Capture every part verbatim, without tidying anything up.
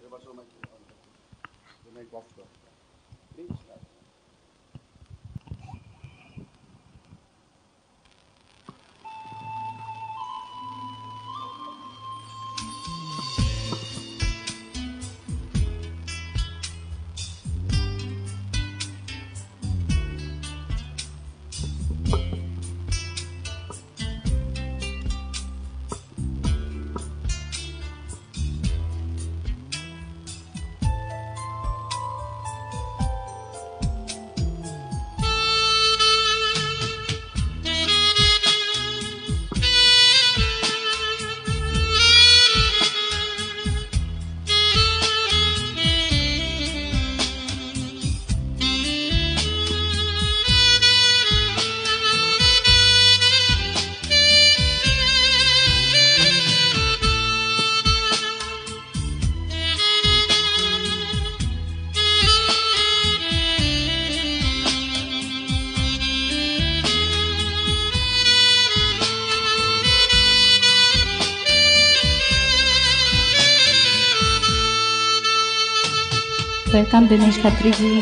Welcome Dinesh Khatri ji.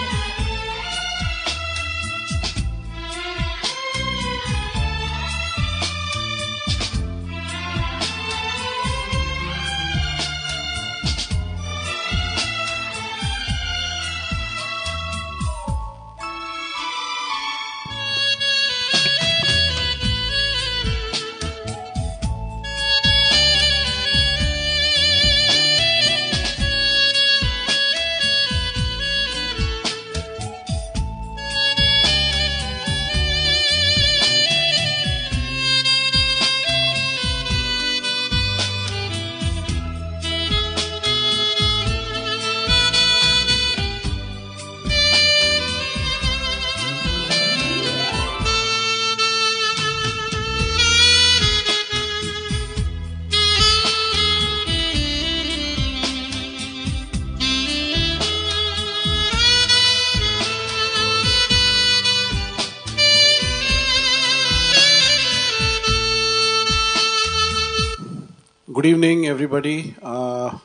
Good evening, everybody. Uh,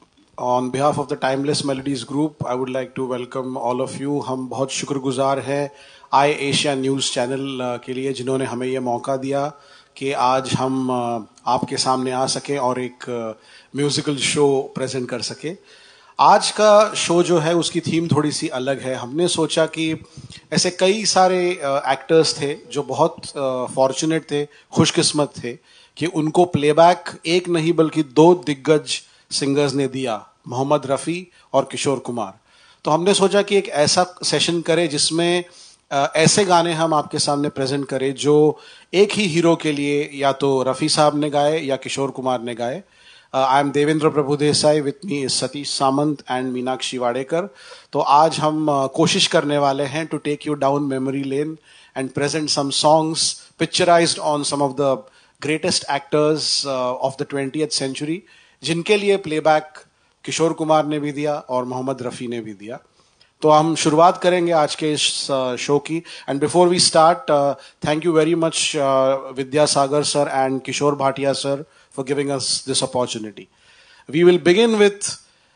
on behalf of the Timeless Melodies group, I would like to welcome all of you. हम बहुत शुक्रगुजार हैं आई Asia news channel के लिए जिन्होंने हमें ये मौका दिया कि आज हम आपके सामने आ सकें और एक म्यूजिकल शो प्रेजेंट कर सके। आज का शो जो है उसकी थीम थोड़ी सी अलग है। हमने सोचा कि ऐसे कई सारे एक्टर्स थे जो बहुत फॉर्चुनेट थे, खुशकिस्मत थे कि उनको प्लेबैक एक नहीं बल्कि दो दिग्गज सिंगर्स ने दिया, मोहम्मद रफ़ी और किशोर कुमार। तो हमने सोचा कि एक ऐसा सेशन करें जिसमें ऐसे गाने हम आपके सामने प्रेजेंट करें जो एक ही हीरो के लिए या तो रफ़ी साहब ने गाए या किशोर कुमार ने गाए। I am Devendra Prabhu Desai, with me is Satish Samant and Meenakshi Wadekar. तो आज हम uh, कोशिश करने वाले हैं to take you down memory lane and present some songs picturised on some of the greatest actors of the twentieth century, जिनके लिए प्लेबैक किशोर कुमार ने भी दिया और मोहम्मद रफ़ी ने भी दिया। तो हम शुरुआत करेंगे आज के इस शो की। And before we start, thank you very much Vidyasagar sir and Kishore Bhatia sir for giving us this opportunity. We will begin with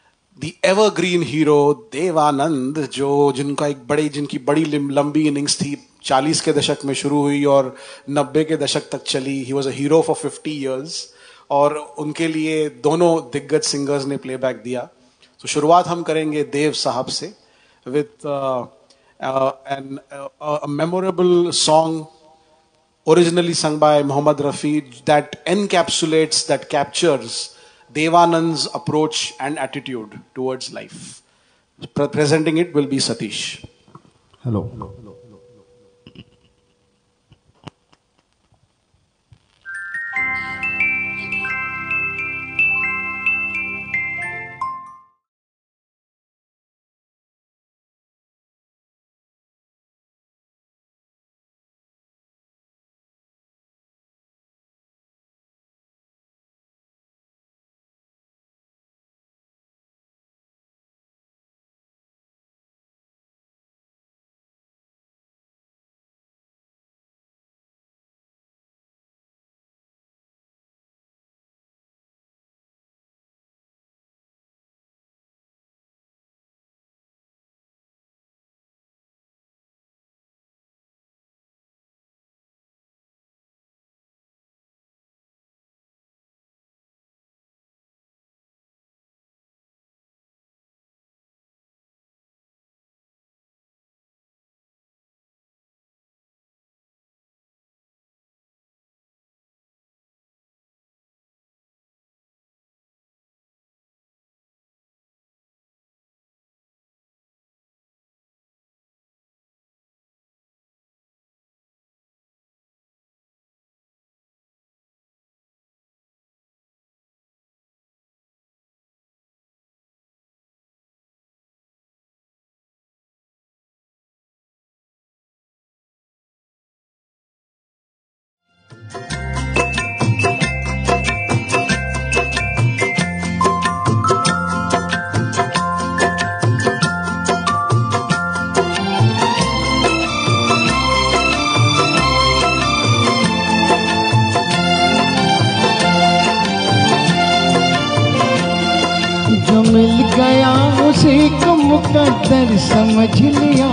the evergreen hero Dev Anand, जो जिनका एक बड़ी जिनकी बड़ी लंबी इनिंग्स थी, चालीस के दशक में शुरू हुई और नब्बे के दशक तक चली। He was a hero for fifty years और उनके लिए दोनों दिग्गज सिंगर्स ने प्लेबैक दिया। तो शुरुआत हम करेंगे देव साहब से with uh, uh, an, uh, a memorable song originally sung by Mohammad Rafi that encapsulates, that captures Devanand's approach and attitude towards life. Pre- presenting it will be Satish. Hello. Hello. Hello. जो मिल गया उसी को मुकद्दर समझ लिया।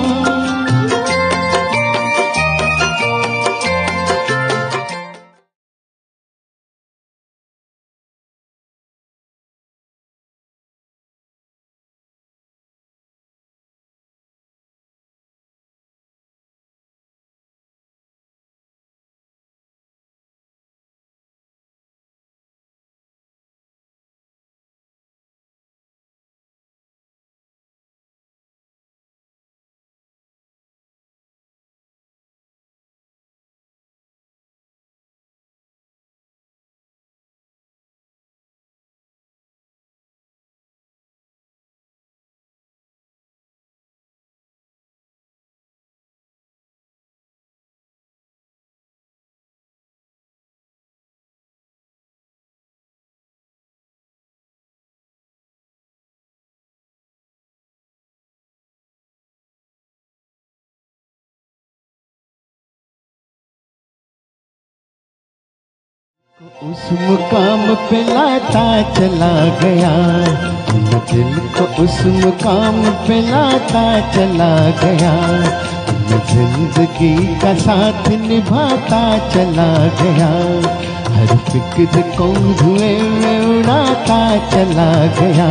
उस मुकाम पे लाता चला गया, मैं दिल को उस मुकाम पे लाता चला गया। मैं जिंदगी का साथ निभाता चला गया, हर फिक्र को धुएं में उड़ाता चला गया।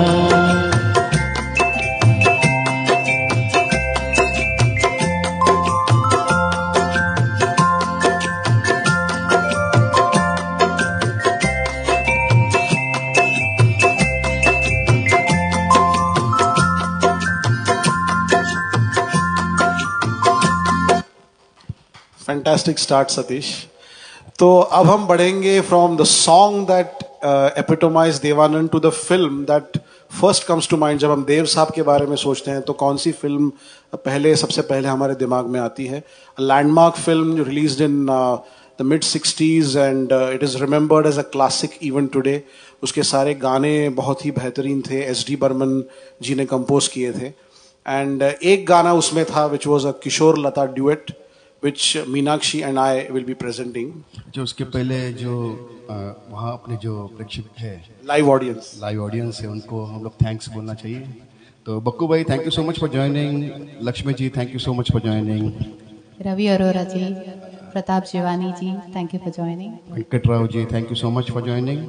Fantastic start Satish. तो अब हम बढ़ेंगे from the song that epitomize Dev Anand to the film that first comes to mind. जब हम देव साहब के बारे में सोचते हैं तो कौन सी फिल्म पहले सबसे पहले हमारे दिमाग में आती है? Landmark film released in the mid sixties and it is remembered as a classic even today. उसके सारे गाने बहुत ही बेहतरीन थे, एस डी बर्मन जी ने कंपोज किए थे। एंड uh, एक गाना उसमें था which was a Kishore Lata duet which Meenakshi and I will be presenting. जो उसके पहले जो वहाँ अपने जो प्रेक्षक है, लाइव ऑडियंस लाइव ऑडियंस है, उनको हम लोग थैंक्स बोलना चाहिए। तो बक्कू भाई thank you so much for joining. Lakshmi ji thank you so much for joining. Ravi Arora ji, Pratap Shivani ji, thank you for joining. Venkat Rao ji thank you so much for joining.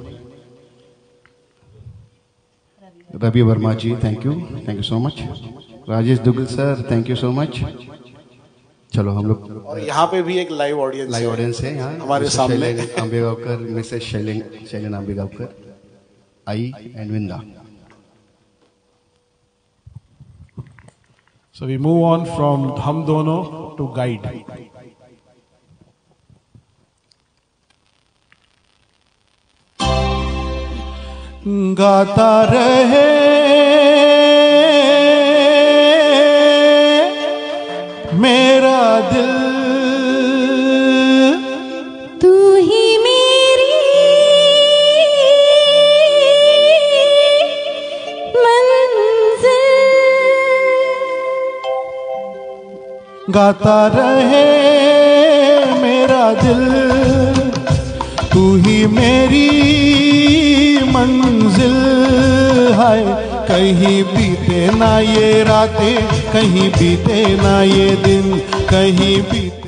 Ravi Verma ji thank you, thank you so much. Rajesh Duggal sir thank you so much. चलो हम लोग, और यहाँ पे भी एक live audience live audience है यहाँ हमारे सामने। Ambegaonkar, Mrs Shailen Shailen Ambegaonkar, I and Vinda. So we move on from हम दोनों to guide. गाता रहे मेरा दिल, तू ही मेरी मंजिल। गाता रहे मेरा दिल, तू ही मेरी मंजिल। हाय कहीं बीते ना ये रातें, कहीं बीते ना ये दिन, कहीं बीते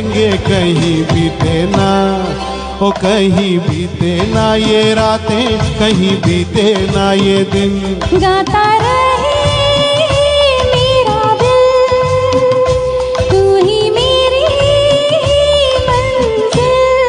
रहेंगे कहीं बीते ना, ओ कहीं बीते ना ये रातें, कहीं बीते ना ये दिन। गाता रहे मेरा दिल, तू ही मेरी मंजिल।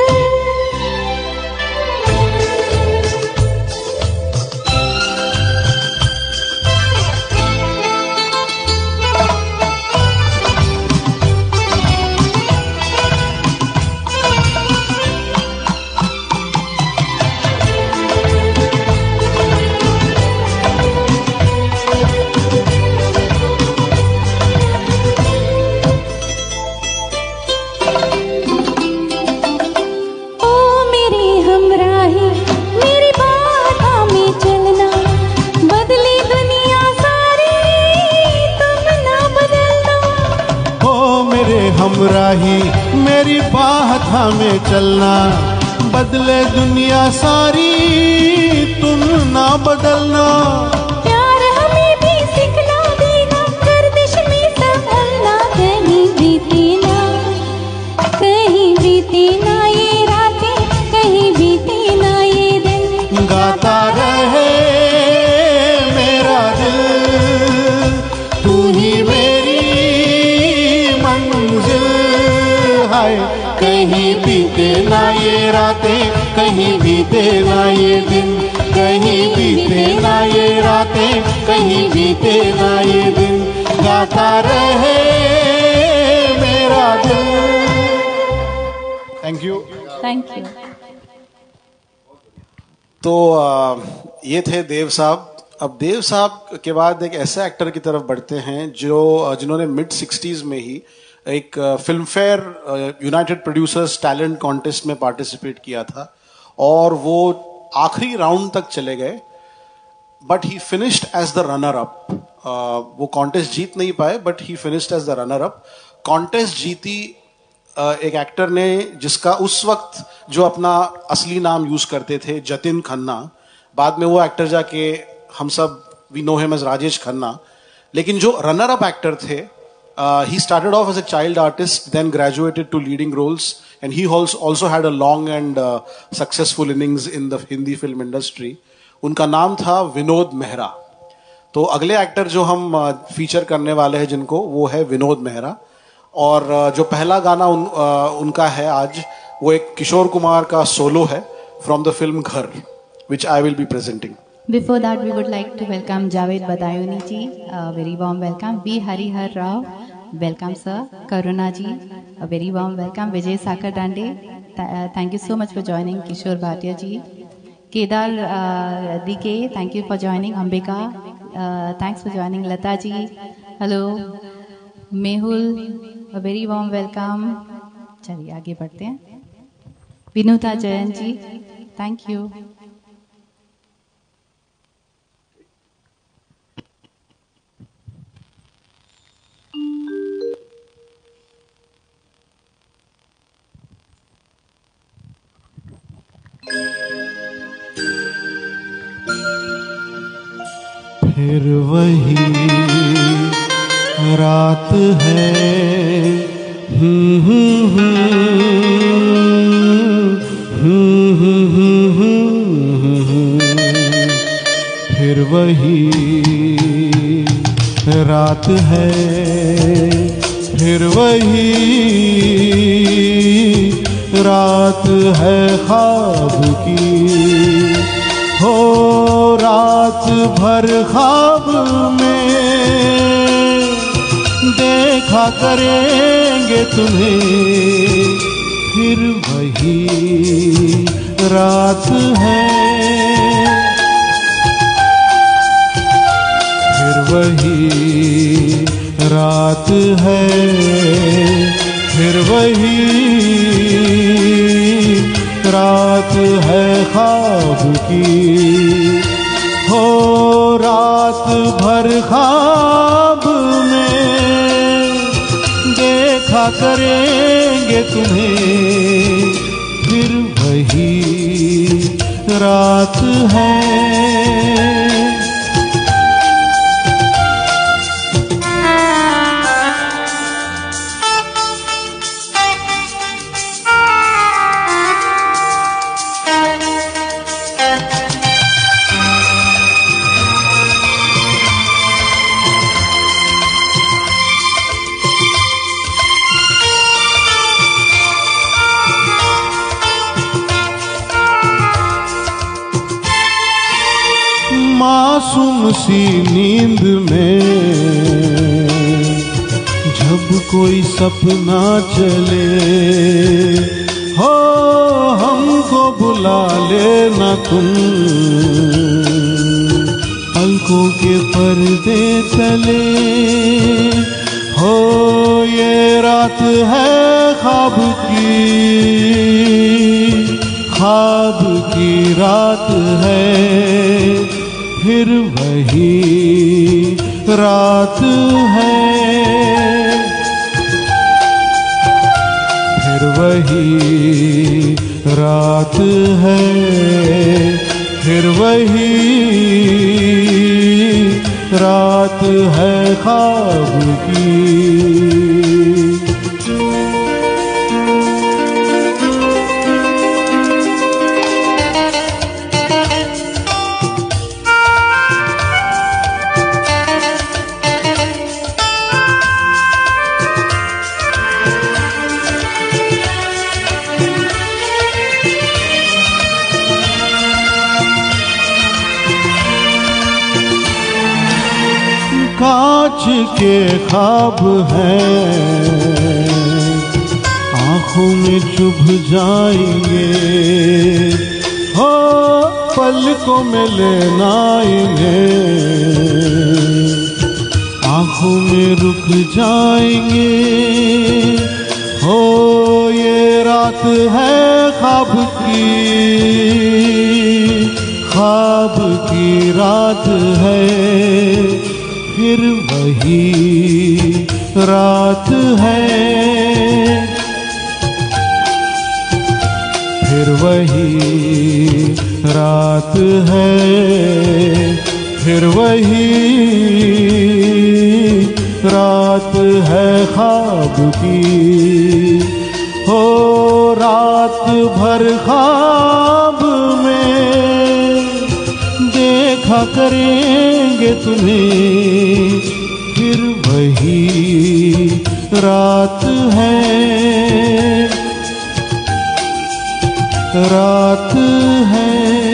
हमराही मेरी बात हमें चलना, बदले दुनिया सारी तुम ना बदलना। प्यार हमें भी सिखला देना, गर्दिश में संभलना, कहीं बीती ना, कहीं बीती ना ये रातें, कहीं बीती ना ये दिन। गाता रहे मेरा दिल, तू ही मेरी मंजिल। हाय कहीं बीते ना ये रातें, कहीं बीते ना ये दिन, कहीं बीते ना ये रातें, कहीं बीते ना ये दिन। गाता रहे मेरा दिल। Thank you thank you. तो आ, ये थे देव साहब। अब देव साहब के बाद एक ऐसे एक्टर की तरफ बढ़ते हैं जो जिन्होंने मिड सिक्सटीज में ही एक Filmfare United Producers talent contest में पार्टिसिपेट किया था और वो आखिरी राउंड तक चले गए, but he finished as the runner up. वो कॉन्टेस्ट जीत नहीं पाए, but he finished as the runner up. Contest जीती uh, एक एक्टर ने जिसका उस वक्त जो अपना असली नाम यूज करते थे जतिन खन्ना, बाद में वो एक्टर जाके हम सब we know him as Rajesh Khanna. लेकिन जो रनर अप एक्टर थे, Uh, he started off as a child artist, then graduated to leading roles, and he also also had a long and uh, successful innings in the Hindi film industry. उनका नाम था विनोद मेहरा। तो अगले actor जो हम feature uh, करने वाले हैं जिनको, वो है विनोद मेहरा। और uh, जो पहला गाना उन, uh, उनका है आज, वो एक किशोर कुमार का सोलो है from the film Ghar, which I will be presenting. Before that, we would like to welcome Javed Badayuni ji, a very warm welcome. V. Harihar Rao, welcome sir. Karuna ji, a very warm welcome. Vijay Sakar Dande, th uh, thank you so much for joining. Kishore Bhatia ji, Kedar uh, D K, thank you for joining. Ambika, uh, thanks for joining. Lata ji, hello. Mehul, a very warm welcome. चलिए आगे बढ़ते हैं. विनुता जयंत जी, thank you. फिर वही रात है, हम्म हम्म हम्म हम्म, फिर वही रात है, फिर वही रात है ख्वाब की। हो रात भर ख्वाब में देखा करेंगे तुम्हें, फिर वही रात है, फिर वही रात है, फिर वही रात है ख्वाब की। हो रात भर ख्वाब में देखा करेंगे तुम्हें, फिर वही रात है। मासूम सी नींद में जब कोई सपना चले, हो हमको बुला लेना तुम पलकों के पर्दे तले। हो ये रात है ख्वाब की, ख्वाब की रात है, फिर वही रात है, फिर वही रात है, फिर वही रात है ख्वाब की। कांच के ख्वाब हैं, आंखों में चुभ जाएंगे, हो पलकों में लेना इन्हें, आंखों में रुक जाएंगे। हो ये रात है ख्वाब की, ख्वाब की रात है, फिर वही रात है, फिर वही रात है, फिर वही रात है ख्वाब की। हो रात भर ख्वाब में देखा करेंगे तुम्हें, फिर वही रात है, रात है,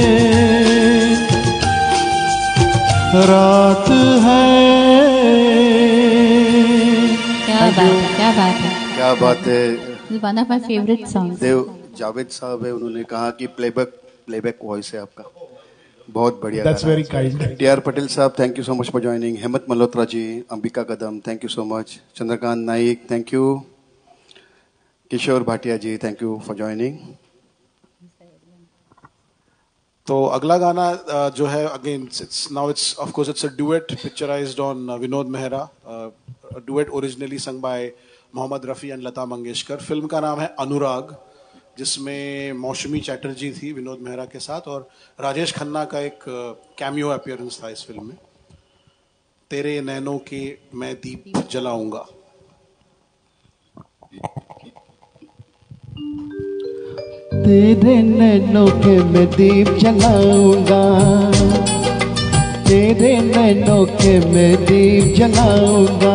रात है। क्या बात है, क्या बात है, क्या बात है। One of my favourite songs. Dev Javed साहब है, उन्होंने कहा कि प्लेबैक प्लेबैक वॉइस है आपका, बहुत बढ़िया। That's very kind. T R Patel साहब, thank you so much for joining. Hemant Malhotra ji, Ambika Kadam, thank you so much. Chandrakant Naik, thank you. Kishore Bhatia ji, thank you for joining. तो अगला गाना uh, जो है again it's now it's of course it's a duet picturized on Vinod Mehra, duet originally sung by Mohammed Rafi and Lata Mangeshkar. Film का नाम है अनुराग, जिसमें मौसमी चैटर्जी थी विनोद मेहरा के साथ, और राजेश खन्ना का एक कैमियो अपीयरेंस था इस फिल्म में। तेरे नैनों के मैं दीप जलाऊंगा। तेरे नैनों के मैं दीप जलाऊंगा, तेरे नैनों के मैं दीप जलाऊंगा,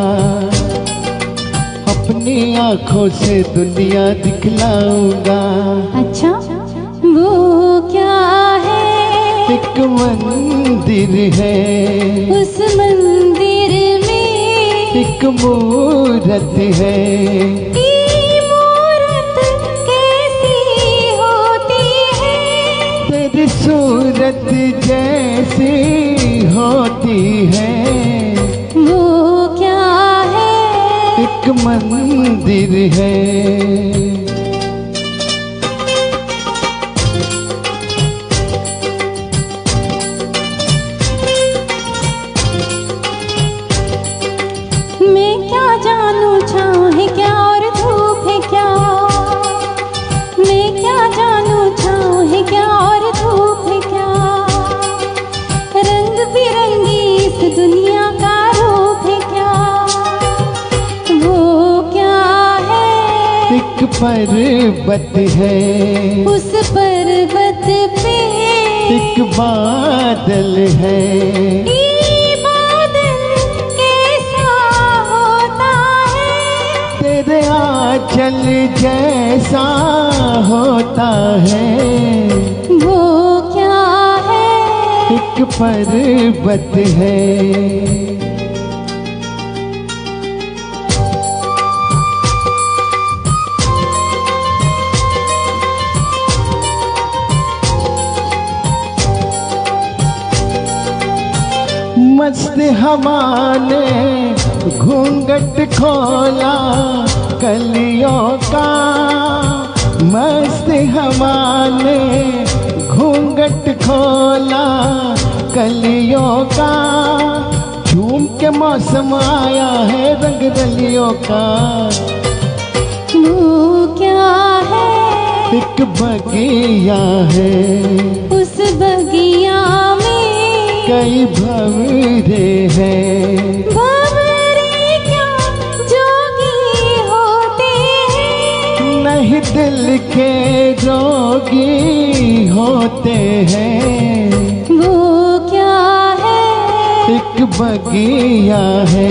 अपनी आंखों से दुनिया दिखलाऊंगा। अच्छा वो क्या है? एक मंदिर है, उस मंदिर में एक मूरत है, ये मूरत कैसी होती है? तेरी सूरत जैसी होती है। वो क्या है? एक मंदिर है। मैं क्या जानूं छाँव है क्या और धूप है क्या? मैं क्या जानूं छाँव है क्या और धूप है क्या? रंग बिरंगी इस दुनिया का रूप है क्या? वो क्या है? एक पर्वत है, उस पर्वत पे एक बादल है, ये बादल कैसा होता है? तेरे आंचल जैसा होता है। वो क्या है? एक पर्वत है। मस्त हवा ने घूंघट खोला कलियों का, मस्त हवा ने घूंघट खोला कलियों का, झूम के मौसम आया है रंग रलियों का। वो क्या है? एक बगिया है, उस बगिया में कई भंवरे हैं। भंवरे क्या जोगी होते हैं? नहीं दिल के रोगी होते हैं। वो क्या है? एक बगिया है।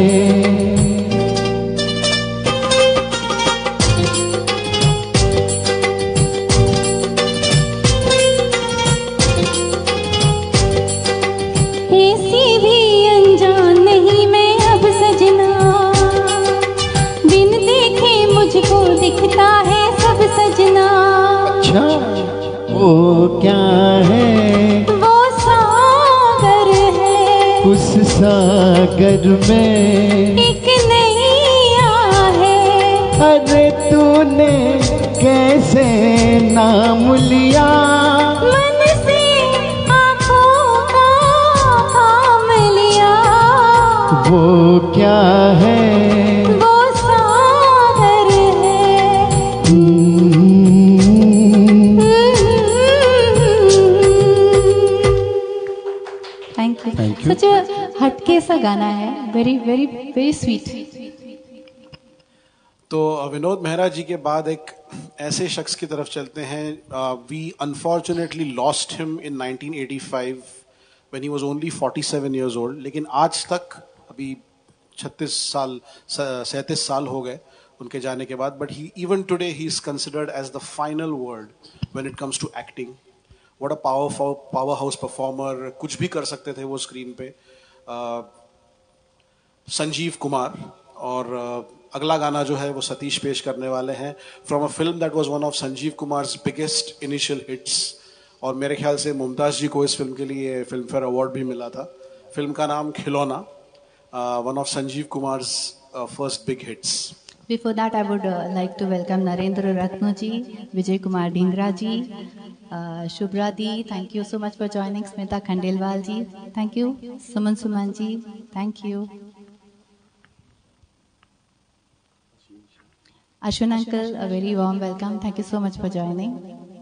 दिखता है सब सजना। अच्छा वो क्या है? वो सागर है, उस सागर में एक नैया है। अरे तूने कैसे नाम लिया? मन से आँखों का थाम लिया। वो क्या है? सच हटके सा गाना है, वेरी वेरी वेरी स्वीट। तो विनोद मेहरा जी के बाद एक ऐसे शख्स की तरफ चलते हैं। We unfortunately lost him in nineteen eighty five when he was only forty seven years old. लेकिन आज तक अभी छत्तीस साल सैंतीस साल हो गए उनके जाने के बाद, but he even today he is considered as the final word when it comes to acting. What a powerful powerhouse performer, कुछ भी कर सकते थे वो स्क्रीन पे। uh, संजीव कुमार और uh, अगला गाना जो है वो सतीश पेश करने वाले हैं from a film that was one of Sanjeev Kumar's biggest initial hits. और मेरे ख्याल से मुमताज जी को इस फिल्म के लिए फिल्म फेयर अवार्ड भी मिला था। फिल्म का नाम Khilona, one of Sanjeev Kumar's first big hits. Before that, I would uh, like to welcome Narendra Ratnu ji, Vijay Kumar Dhingra ji, uh, Shubhra di, thank you so much for joining. Smita Khandelwal ji, thank you. Suman Suman ji, thank you. Ashwin uncle, a very warm welcome. Thank you so much for joining.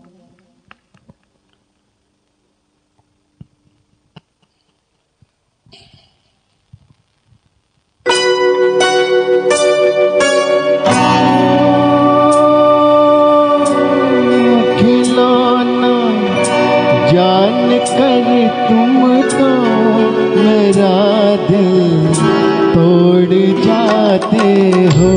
जान कर तुम तो मेरा दिल तोड़ जाते हो।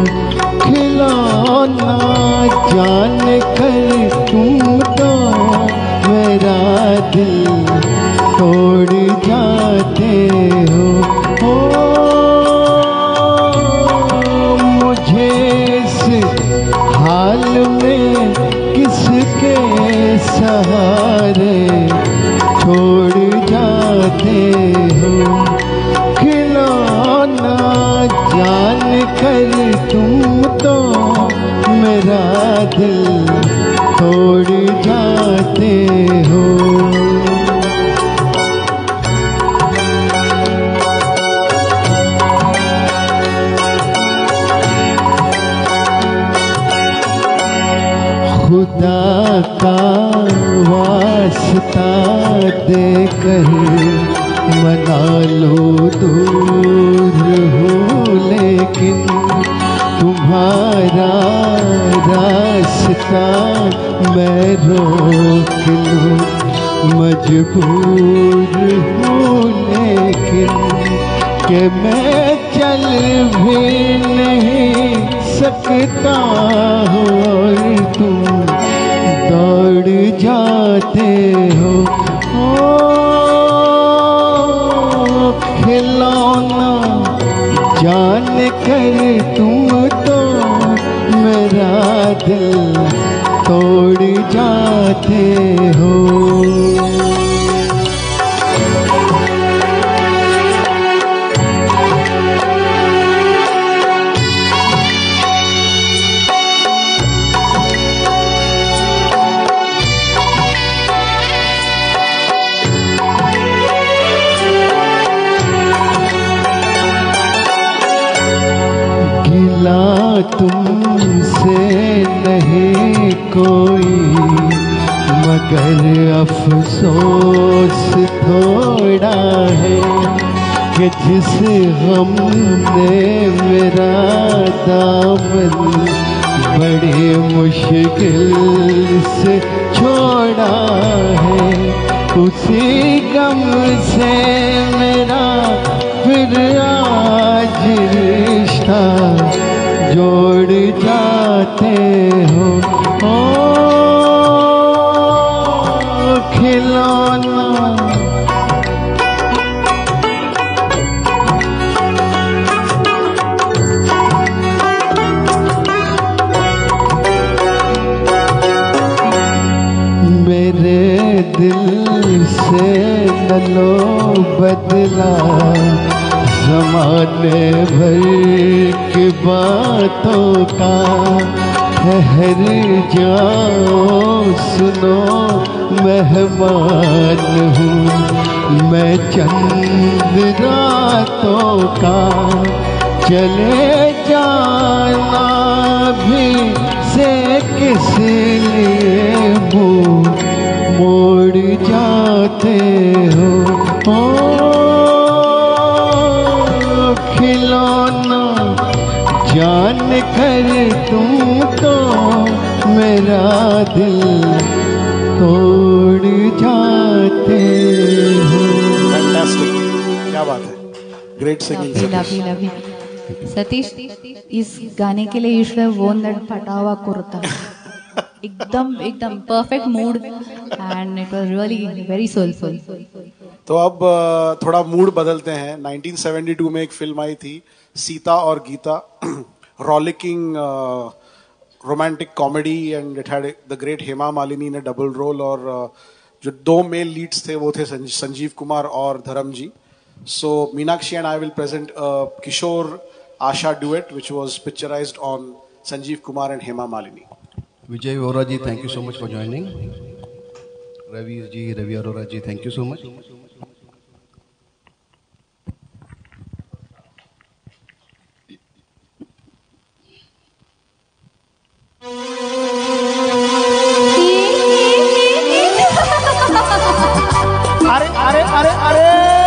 खिलौना जान कर तुम तो मेरा दिल तोड़ जाते हो। ओ मुझे इस हाल में किसके सहारे छोड़ जाते हो। खिलौना जान कर तुम तो मेरा दिल तोड़ जाते हो। खुदा का वास्ता देकर मना लो दूर हो, लेकिन तुम्हारा रास्ता मैं रोक लूं मजबूर हूँ। लेकिन कि मैं चल भी नहीं सकता हूँ और तुम दौड़ जाते हो। ओ कर तुम तो मेरा दिल तोड़ जाते हो। तुमसे नहीं कोई मगर अफसोस थोड़ा है कि जिस गम ने मेरा दामन बड़ी मुश्किल से छोड़ा है, उसी गम से मेरा फिर आज रिश्ता जोड़ जाते हो। ओ खिलौना मेरे दिल से न लो बदला ज़माने भर की बातों का, ठहर जाओ सुनो मेहमान हूँ मैं चंद रातों का, चले जाना भी से किस लिए मुँह मोड़ जाते हो। ओ खिलौना जान कर तुम तो मेरा दिल तोड़ जाते हो। फैंटास्टिक, क्या बात है, great singing. Lovely lovely Satish, इस गाने के लिए you should have won that फटा हुआ कुर्ता। एकदम एकदम perfect mood and it was really very soulful. तो अब थोड़ा मूड बदलते हैं। नाइनटीन सेवेंटी टू में एक फिल्म आई थी Seeta aur Geeta, rollicking romantic comedy, and it had the great Hema Malini ने डबल रोल, और uh, जो दो मेल लीड्स थे वो थे संजीव कुमार और Dharam ji. So Meenakshi and I will present Kishore Asha duet which was picturized on Sanjeev Kumar and Hema Malini. Vijay Vora ji, thank you so much for joining. Ravi ji, Ravi Arora ji, thank you so much. अरे अरे अरे अरे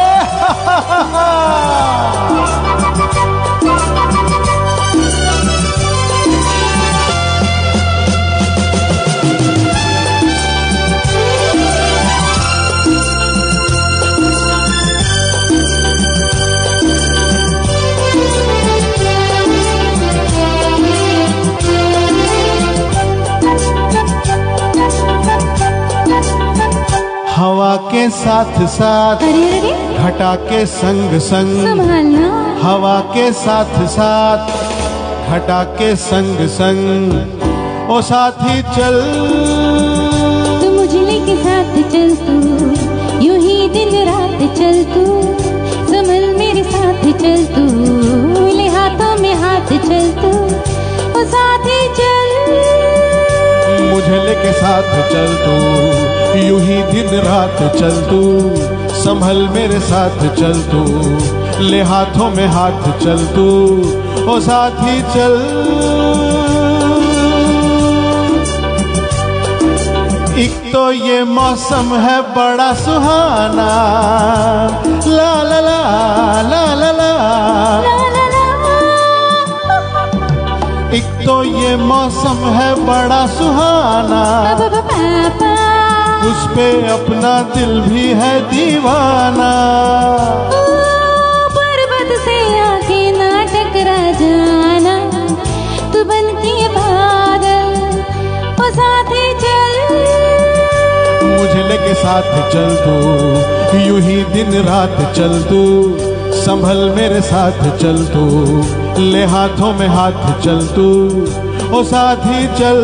हवा के साथ साथ घटा के संग संग संभालना, हवा के साथ साथ घटा के संग संग ओ साथी चल, तू मुझे लेके साथ चल, तू यूं ही दिन रात चल, तू संभल मेरे साथ चल, तू ले हाथों में हाथ चल, तू ओ साथी चल, मुझे लेके साथ चल, तू यूं ही दिन रात चल, तू संभल मेरे साथ चल, तू ले हाथों में हाथ चल, तू ओ साथी चल। एक तो ये मौसम है बड़ा सुहाना, ला ला ला ला ला ला, एक तो ये मौसम है बड़ा सुहाना, उस पे अपना दिल भी है दीवाना, पर्वत से आके ना टकरा जाना, तू बन के बादल ओ साथी चल, मुझे लेके साथ चल, तू यूं ही दिन रात चल, तू संभल मेरे साथ चल, तू ले हाथों में हाथ चल तू ओ साथी चल।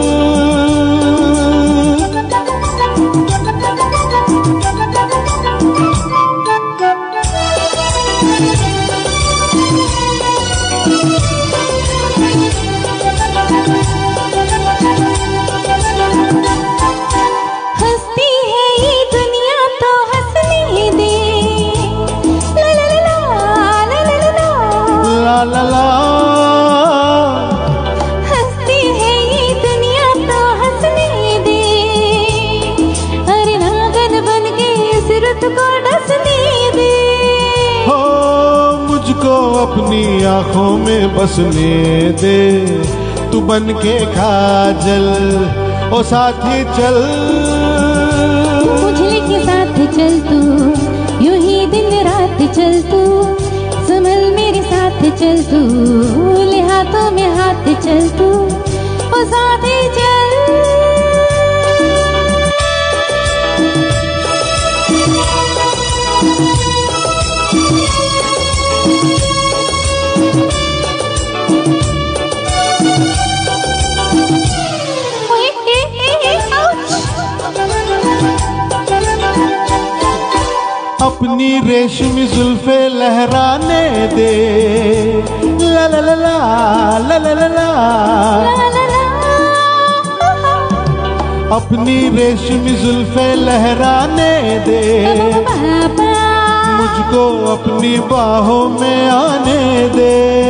हंसती है ये दुनिया तो हंसने दे, ला ला ला ला ला ला ला ला ला ला। हंसती है ये दुनिया तो हंसने दे, अरे नागन बन के इस रुत को डसने दे। हो मुझको अपनी आंखों में बसने दे, तू बन के काजल ओ साथी चल। मुझे के साथ चल तू, यूं ही दिन रात चल तू, संभल मेरे साथ चल तू, ले हाथों में हाथ चल तू ओ साथी चल। अपनी रेशमी जुल्फे लहराने दे, ला ला ला ला ला ला ला ला। अपनी रेशमी जुल्फे लहराने दे, मुझको अपनी बाहों में आने दे।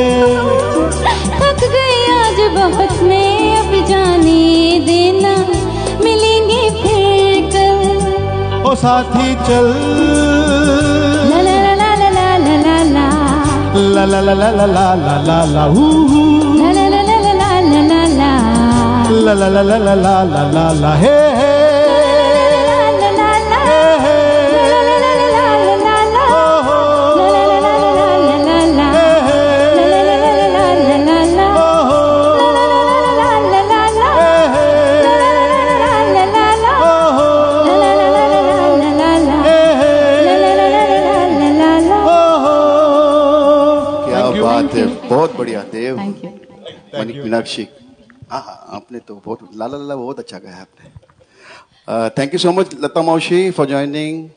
थक गई आज बहुत मैं, अब जाने देना, मिलेंगे फिर कल ओ साथी चल। ला ला ला ला ला ला ला ला ला ला ला ला ला ला ला ला ला हू हू। ला ला ला ला ला ला ला ला ला ला ला ला ला ला ला ला ला हे हे ला ला ला हे हे ला ला ला ला ला ला हो हो ला ला ला ला ला ला हे हे ला ला ला ला ला ला ला हो हो ला ला ला ला हे हे ला ला ला ला हो हो ला ला ला ला ला ला हे हे ला ला ला ला ला ला। हो हो। क्या बात है, बहुत बढ़िया देव। Thank you. मणि मीनाक्षी, हाँ हाँ, आपने तो बहुत ला ला ला बहुत अच्छा गाया आपने। Thank you so much Lata मौशी for joining.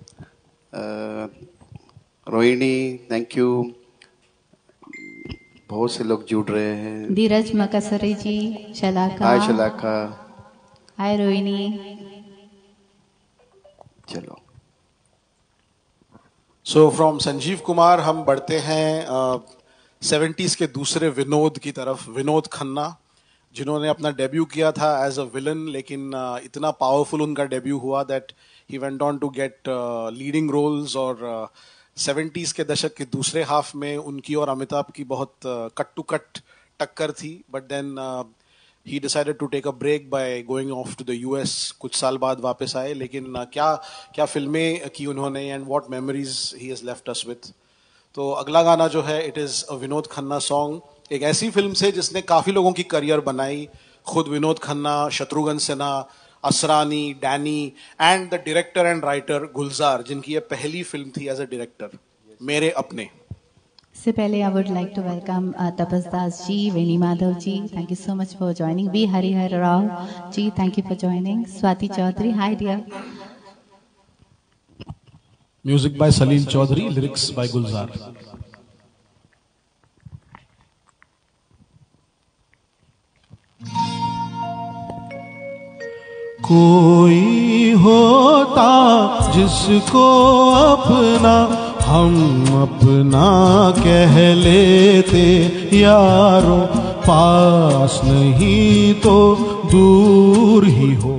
Rohini thank you. बहुत से लोग जुड़ रहे हैं। धीरज मकसरे जी, शलाका। हाय शलाका। हाय रोहिणी। चलो सो फ्रॉम संजीव कुमार हम बढ़ते हैं सेवेंटीज के दूसरे विनोद की तरफ। विनोद खन्ना, जिन्होंने अपना डेब्यू किया था एज अ विलन, लेकिन uh, इतना पावरफुल उनका डेब्यू हुआ that he went on to get leading roles. और सेवेंटीज uh, के दशक के दूसरे हाफ में उनकी और अमिताभ की बहुत कट टू कट टक्कर थी। But then he decided to take a break by going off to the US. कुछ साल बाद वापस आए, लेकिन uh, क्या क्या फिल्में की उन्होंने, and what memories he has left us with. तो अगला गाना जो है, it is a Vinod Khanna song, एक ऐसी फिल्म से जिसने काफी लोगों की करियर बनाई। खुद Vinod Khanna, Shatrughan Sinha, Asrani, Danny, and the director and writer Gulzar, जिनकी ये पहली फिल्म थी एज अ डायरेक्टर, मेरे अपने। इससे पहले I would like to welcome Tapas Das ji, Veni Madhav ji, thank you so much for joining. B Harihar Rao ji, thank you for joining. Swati Chaudhary, hi dear. Music by Salil Chowdhury, lyrics by Gulzar. कोई होता जिसको अपना हम अपना कह लेते यारों, पास नहीं तो दूर ही हो।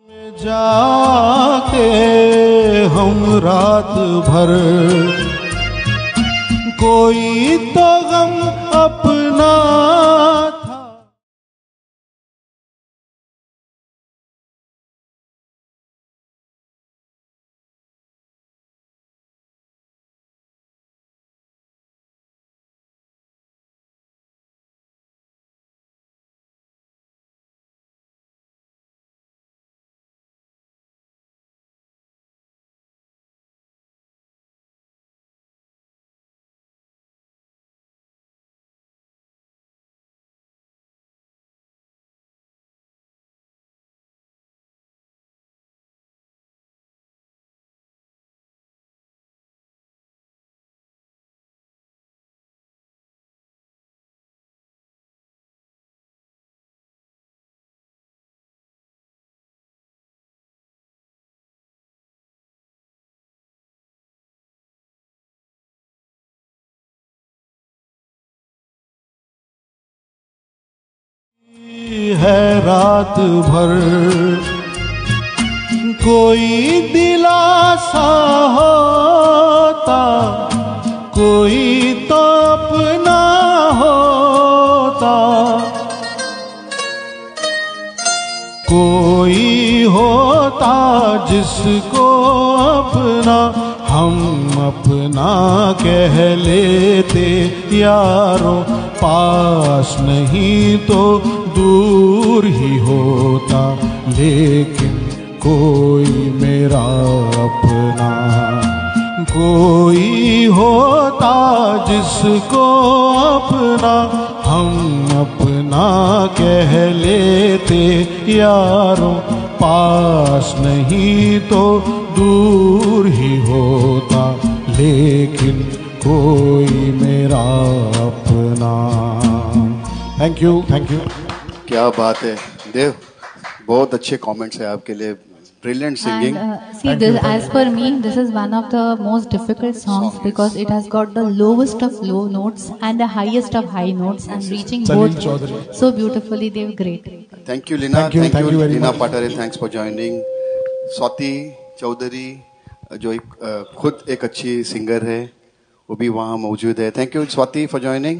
जाके हम रात भर कोई तो गम अपना था। है रात भर कोई दिलासा होता, कोई तो अपना होता, कोई होता जिसको अपना हम अपना कह लेते यारों, पास नहीं तो दूर ही होता, लेकिन कोई मेरा अपना, कोई होता जिसको अपना हम अपना कह लेते यारों, पास नहीं तो दूर ही होता, लेकिन कोई मेरा अपना। Thank you, thank you. क्या बात है देव, बहुत अच्छे कमेंट्स है आपके लिए, brilliant singing. And uh, see, this, as per me, this is one of the most difficult songs, songs because it has got the lowest of low notes and the highest of high notes, and reaching both Chaudhary so beautifully. They were great. Thank you, Lina. Thank you, thank thank you, you very Lina much. Patare. Thanks for joining. Swati Chaudhary जो एक खुद एक अच्छी singer है, वो भी वहाँ मौजूद है। Thank you, Swati, for joining.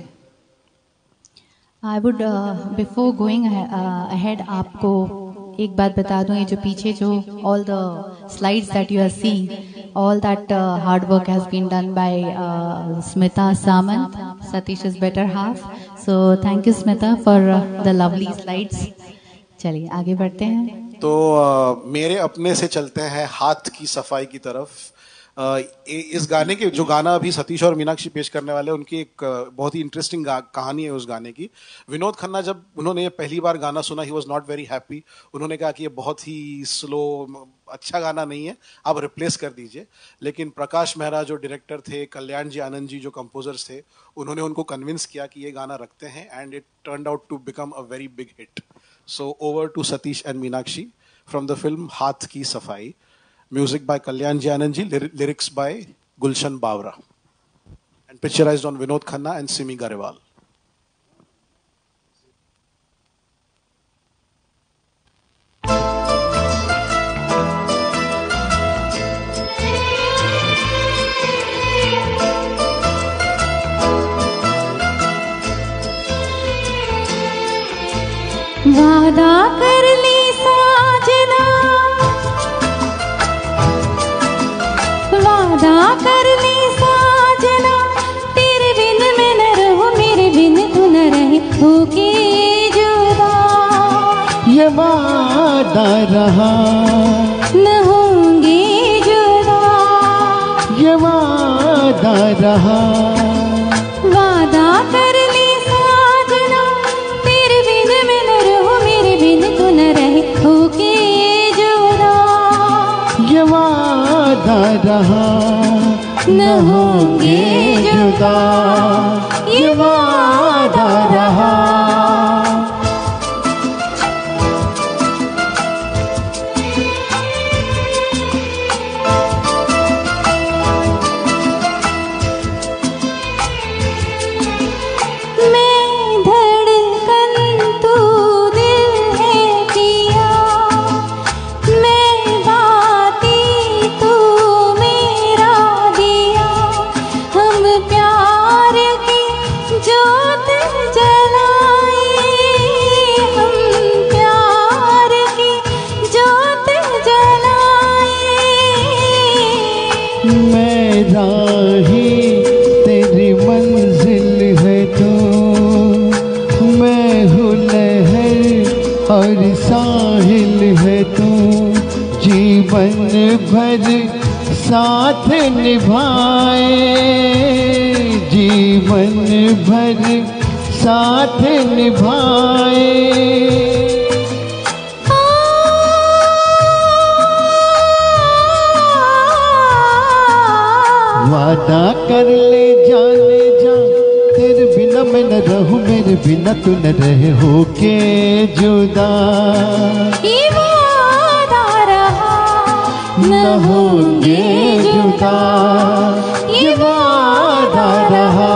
I would uh, before going uh, ahead आपको एक बात बता दूं, ये जो पीछे जो all the slides that you are seeing, all that uh, hard work has been done by uh, Smita Samant, Satish's better half. So thank you Smita for uh, the lovely slides. चलिए आगे बढ़ते हैं। तो uh, मेरे अपने से चलते हैं हाथ की सफाई की तरफ। Uh, इस गाने के जो गाना अभी सतीश और मीनाक्षी पेश करने वाले हैं, उनकी एक uh, बहुत ही इंटरेस्टिंग कहानी है उस गाने की। विनोद खन्ना जब उन्होंने पहली बार गाना सुना, he was not very happy. उन्होंने कहा कि ये बहुत ही स्लो, अच्छा गाना नहीं है, आप रिप्लेस कर दीजिए। लेकिन प्रकाश मेहरा जो डायरेक्टर थे, कल्याण जी आनंद जी जो कंपोजर्स थे, उन्होंने उनको कन्विंस किया कि ये गाना रखते हैं, and it turned out to become a very big hit. So over to Satish and Meenakshi from the film Haath Ki सफाई। Music by Kalyan Ji Anand Ji, lyrics by Gulshan Bawra, and picturized on Vinod Khanna and Simi Garewal. वादा कर ली साजना, वादा कर ली साजना, तेरे बिन मैं न रहूं, मेरे बिन तू न रहे, होके जुदा। ये वादा रहा न होंगे जुदा, ये वादा रहा, वादा कर ली साजना, तेरे बिन मैं न रहूं, मेरे बिन तू न रहे, होके जुदा। ये वादा रहा न होंगे जुदा, ये वादा रहा। मैं धड़कन तू दिल है पिया, मेरा ही तेरी मंजिल है तू, मैं हूँ लहर और साहिल है तू, जीवन भर साथ निभाए, जीवन भर साथ निभाए। वादा कर ले जाने जा, तेरे बिना मैं न रहूं, मेरे बिना तू न रहे, होके जुदा ये वादा रहा, न होंगे जुदा, ये वादा रहा।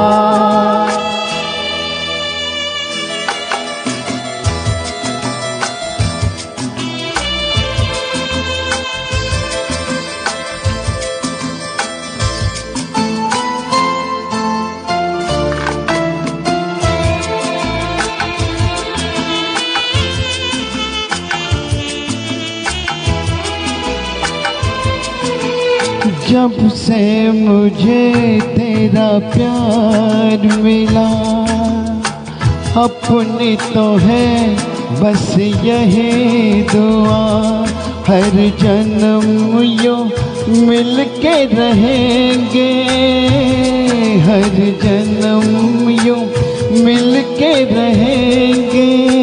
जब से मुझे तेरा प्यार मिला, अपनी तो है बस यही दुआ, हर जन्म यूं मिल के रहेंगे, हर जन्म यूं मिल के रहेंगे।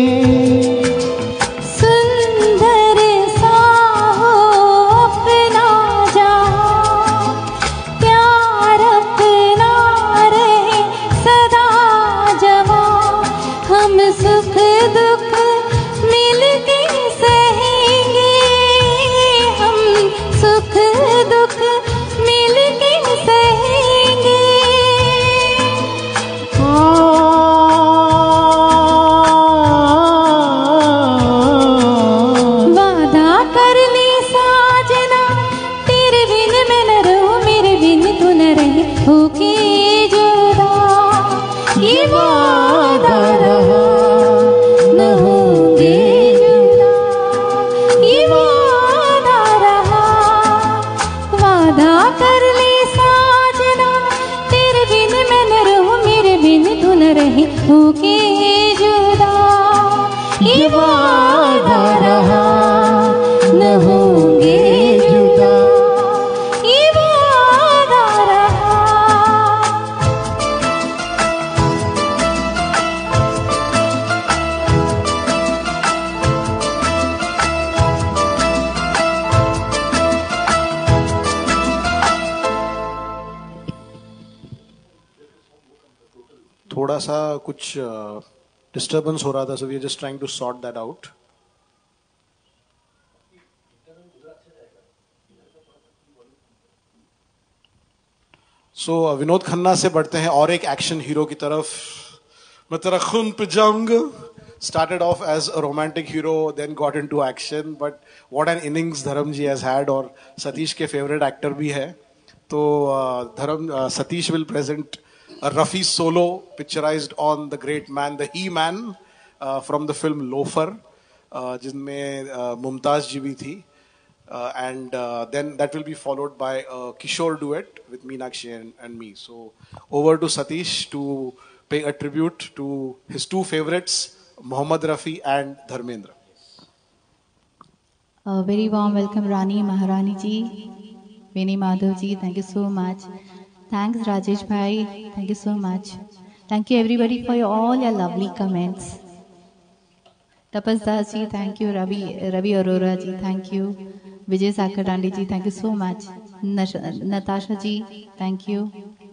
थोड़ा सा कुछ डिस्टर्बेंस हो रहा था, so we are just trying to sort that out. So Vinod Khanna से बढ़ते हैं और एक एक्शन हीरो की तरफ। मैं तेरा खून पे जाऊंगा started off as a romantic hero, then got into action, but what an innings Dharamji has had, और सतीश के फेवरेट एक्टर भी है। तो धर्म Satish will present a Rafi solo picturized on the great man, the He Man, uh, from the film Loafer, uh, जिसमें uh, Mumtaz जी भी थी, uh, and uh, then that will be followed by a Kishore duet with Meenakshi and, and me. So over to Satish to pay a tribute to his two favorites, Mohammad Rafi and Dharmendra. A very warm welcome, Rani Maharani ji, Veni Madhav ji, thank you so much. Thanks Rajesh bhai, thank you so much. Thank you everybody for your, all your lovely comments. Tapas Das ji, thank you. Ravi Ravi Arora ji, thank you. Vijay Sakhar Dande ji, thank you so much. Nash, Natasha ji, thank you.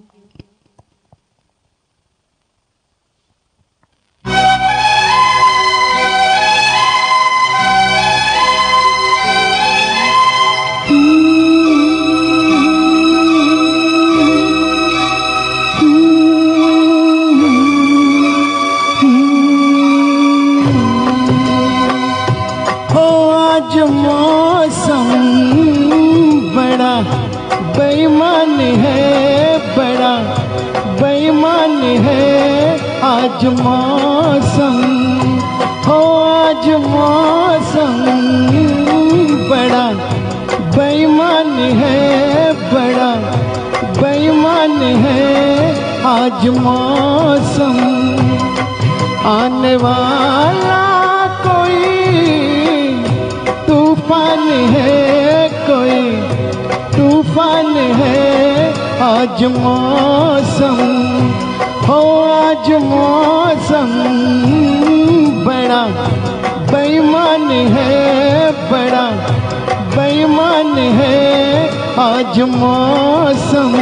मौसम बड़ा बेईमान है, बड़ा बेईमान है आज मौसम, हो आज मौसम बड़ा बेईमान है, बड़ा है आज मौसम, आने वाला कोई तूफान है, कोई तूफान है आज मौसम, हो आज मौसम बड़ा बेईमान है, बड़ा बेईमान है आज मौसम।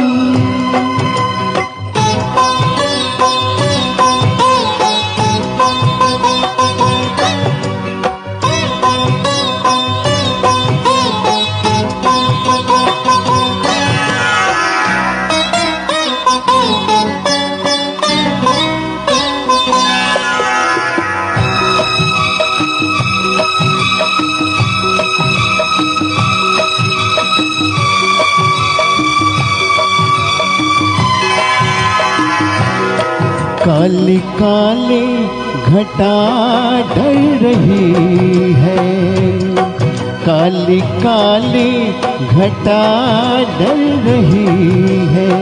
काली काली घटा डर रही है, काली काली घटा डर रही है,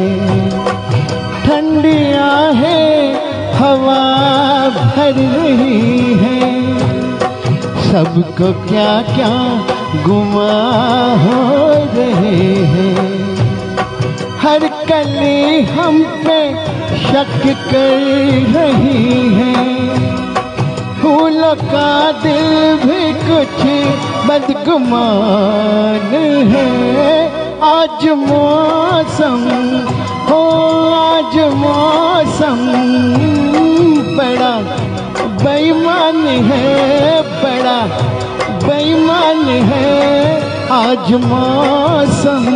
ठंडिया है हवा भर रही है, सबको क्या क्या गुमा हो रहे हैं, हर कली हम पे शक कर रही है, फूलों का दिल भी कुछ बदगुमान है आज मौसम, हो आज मौसम बड़ा बेईमान है, बड़ा बेईमान है आज मौसम।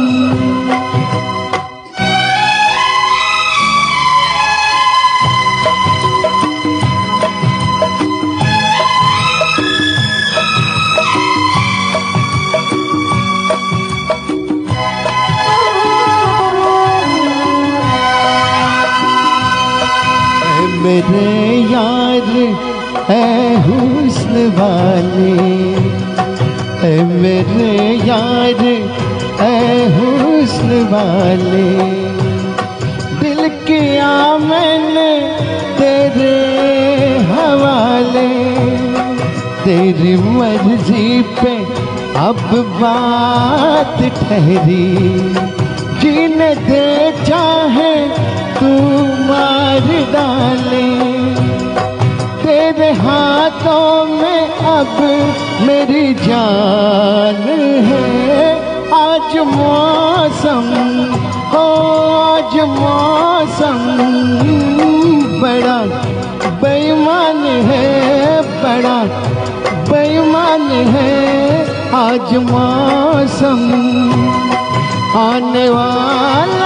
मेरे यार ऐ हुस्न वाले, ऐ मेरे यार ऐ हुस्न वाले, दिल किया मैंने तेरे हवाले, तेरी मर्जी पे अब बात ठहरी, जीने दे चाहे तू मार डाले, तेरे हाथों में अब मेरी जान है आज मौसम, हो आज मौसम बड़ा बेईमान है, बड़ा बेईमान है आज मौसम, आने वाला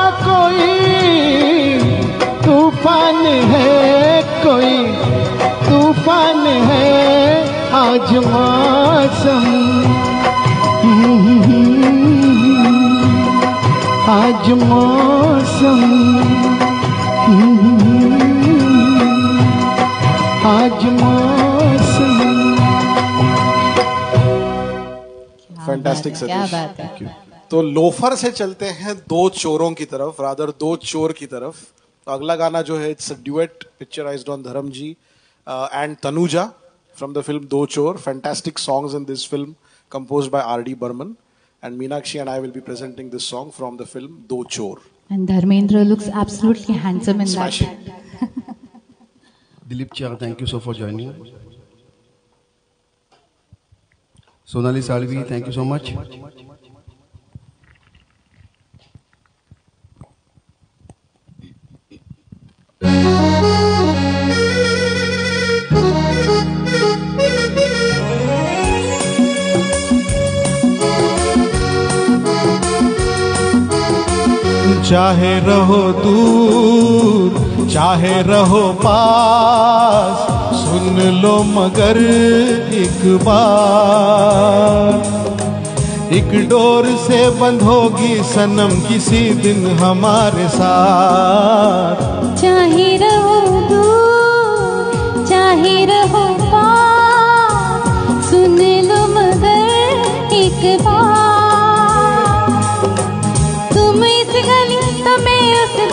तूफान है, कोई तूफान है आज मौसम, आज मौसम, आज मौसम। फैंटास्टिक सर, क्या बात है। तो लोफर से चलते हैं दो चोरों की तरफ, रादर दो चोर की तरफ। तो अगला गाना जो है it's a duet picturised on Dharam ji and Tanuja from the film Do Chor. Fantastic songs in this film composed by R D Burman, and Meenakshi and I will be presenting this song from the film Do Chor. And Dharmendra looks absolutely handsome in Smash that. Dilip Chia, thank you so for joining. Sonali Salvi, thank you so much. चाहे रहो दूर चाहे रहो पास, सुन लो मगर एक बार, एक door से बंधोगी सनम किसी दिन हमारे साथ। चाहे रहो दूर चाहे रहो पास, सुन लो मगर एक बार, तुम इस गली तो मैं उस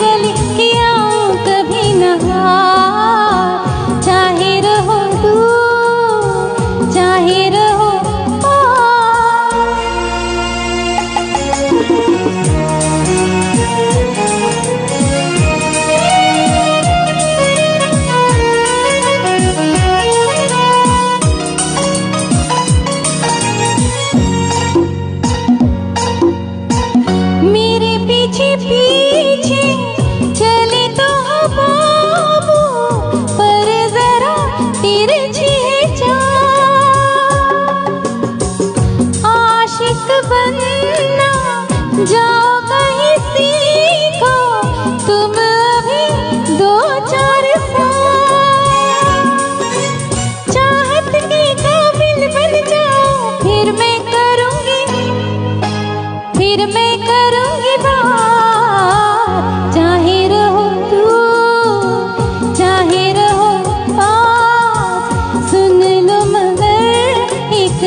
करूंगी बात, चाहे रहो दूर चाहे रहो पास, सुन लो मगर एक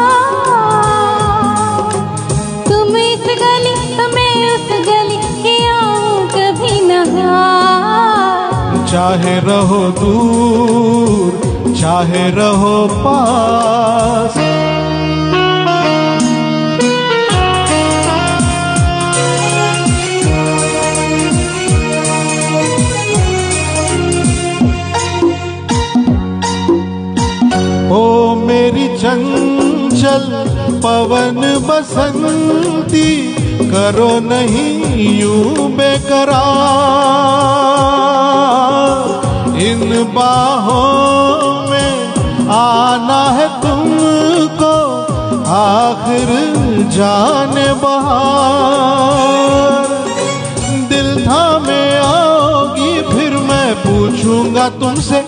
बार। तुम इस गली तो मैं उस गली के आऊं कभी न हार। चाहे रहो दूर चाहे रहो पास। ओ मेरी चंचल पवन बसंती, करो नहीं यूं बेकरार। इन बाहों में आना है तुमको, आखिर जाने बहार। दिल थामे आओगी फिर मैं पूछूंगा तुमसे,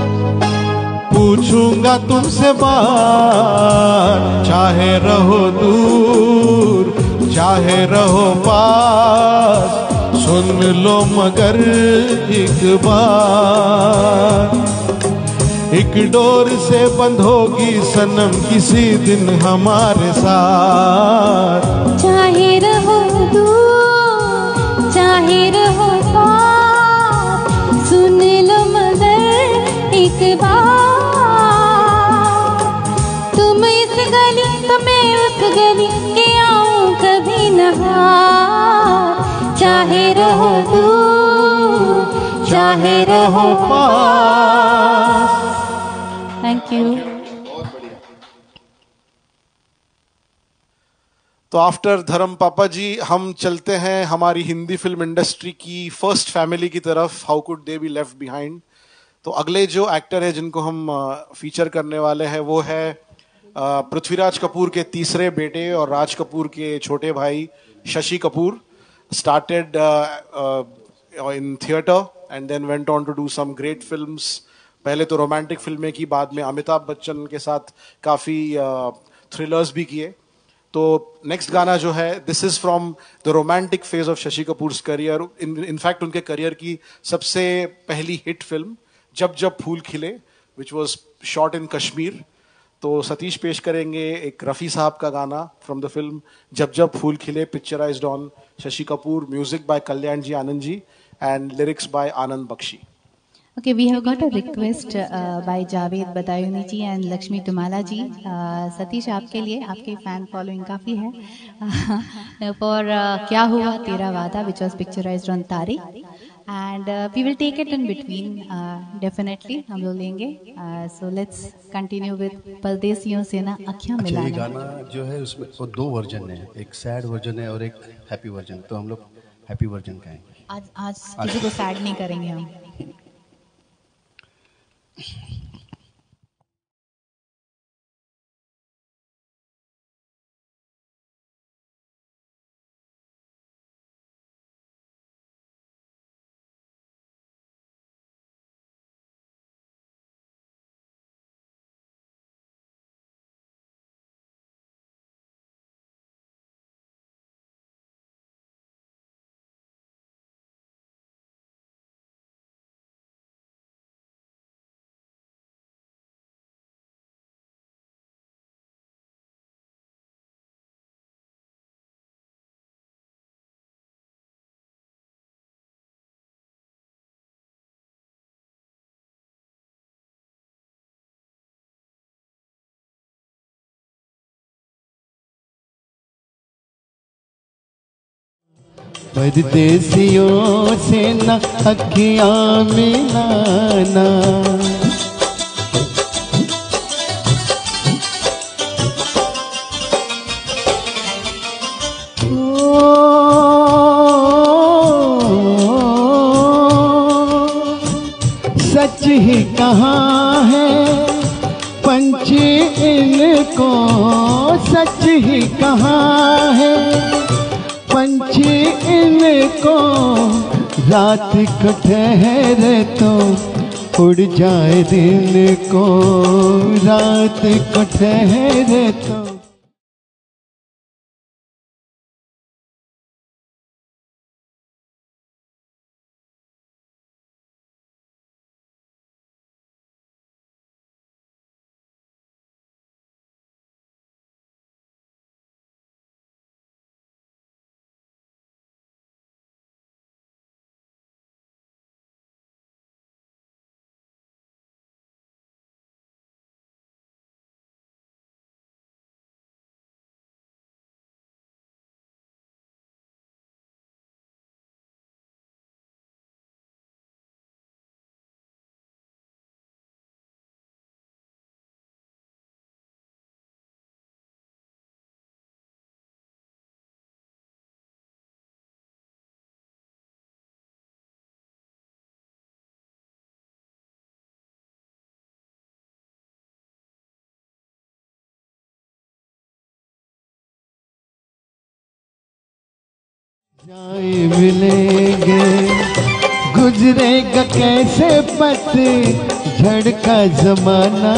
पूछूंगा तुमसे बात। चाहे रहो दूर चाहे रहो पास, सुन लो मगर एक बार। एक डोर से बंधोगी सनम किसी दिन हमारे साथ। चाहे रहो दूर चाहे रहो पास, सुन लो मगर एक बार। तुम इस गली तो मैं उस गली के आऊं कभी न हार। चाहे रहो दूर चाहे रहो पास। Thank you. तो आफ्टर धर्म पापा जी हम चलते हैं हमारी हिंदी फिल्म इंडस्ट्री की फर्स्ट फैमिली की तरफ। How could they be left behind. तो अगले जो एक्टर है जिनको हम फीचर करने वाले हैं वो है पृथ्वीराज कपूर के तीसरे बेटे और राज कपूर के छोटे भाई Shashi Kapoor. Started in theatre and then went on to do some great films. पहले तो रोमांटिक फिल्में की, बाद में अमिताभ बच्चन के साथ काफ़ी थ्रिलर्स भी किए। तो नेक्स्ट गाना जो है this is from the romantic phase of Shashi Kapoor's career. In fact उनके करियर की सबसे पहली hit film Jab Jab Phool Khile, which was shot in Kashmir. तो सतीश पेश करेंगे एक रफ़ी साहब का गाना from the film Jab Jab Phool Khile, picturized on Shashi Kapoor, music by Kalyan ji Anand ji and lyrics by Anand Bakshi. Okay, we have got a request uh, by Javed Badayuni ji and Lakshmi Tumala ji. Uh, Satish, आपके लिए, आपके fan following काफ़ी है uh, for uh, क्या हुआ तेरा वादा, which was picturized on तारीख, and uh, we will take it in between uh, definitely हम लोग लेंगे। uh, so let's continue with परदेसियों से ना अखियाँ अच्छा, ये मिलाना। गाना जो है उसमें वो दो वर्जन है, एक सैड वर्जन है और एक हैप्पी वर्जन। तो हम लोग हैप्पी वर्जन गाएंगे आज आज किसी को सैड नहीं करेंगे हम। परदेसियों से न अखियाँ मिलाना, सच ही कहाँ है पंछी इनको, सच ही कहाँ है पंछी इनको, रात को ठहरे तो उड़ जाए दिन को, रात को ठहरे तो जाए मिलेंगे गुजरेगा कैसे पत झड़ का जमाना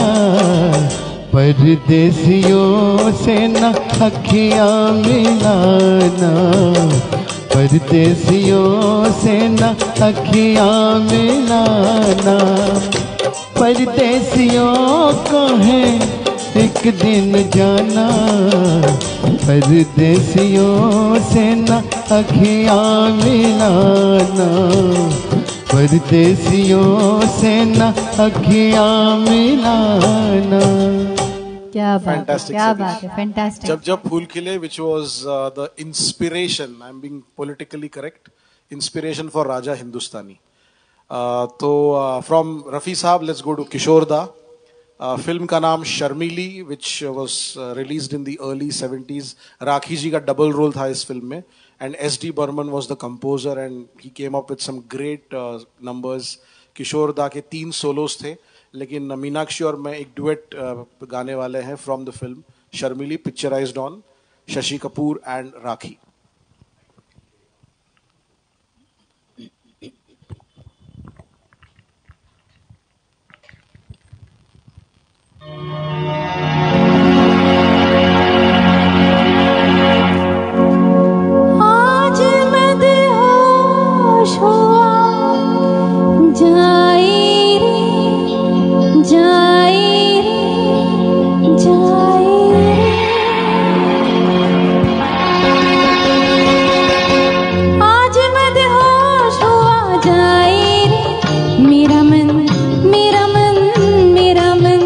परदेसियों से न अखियां मिलाना परदेसियों से न अखियां मिलाना परदेसियों को है एक दिन जाना परदेसियों से न अखियां मिलाना परदेसियों से न अखियां मिलाना। क्या बात है, Fantastic क्या Satish. बात है, फैंटास्टिक। जब जब फूल खिले, which was uh, the inspiration, I'm being politically correct, inspiration for Raja Hindustani. Uh, तो फ्रॉम रफी साहब let's go to Kishore da. Film का नाम Sharmeelee, which was released in the early seventies. Rakhi ji का डबल रोल था इस फिल्म में, and S D Burman was the composer and he came up with some great numbers. Kishore da के तीन सोलोस थे, लेकिन मीनाक्षी और मैं एक डुएट uh, गाने वाले हैं from the film Sharmeelee, picturized on Shashi Kapoor and Rakhi. आज मदहोश हुआ जाए रे जाए रे जाए रे आज मदहोश हुआ जाए रे मेरा मन मेरा मन मेरा मन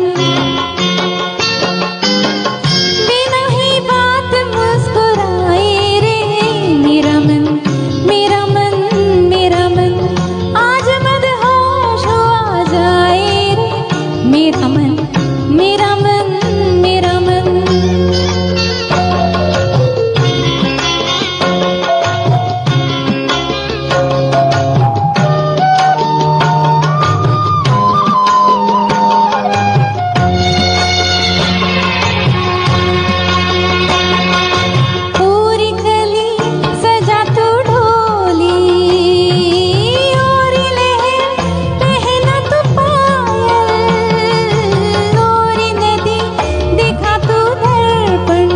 बिना ही बात मुस्कुराए रे मेरा मन मेरा मन मेरा मन आज मदहोश हुआ जाए रे मेरा मन मेरा मन मेरा मन। पूरी गली सजा तू ढोली और लहर पहना तू पायल और नदी दिखा तू दर्पण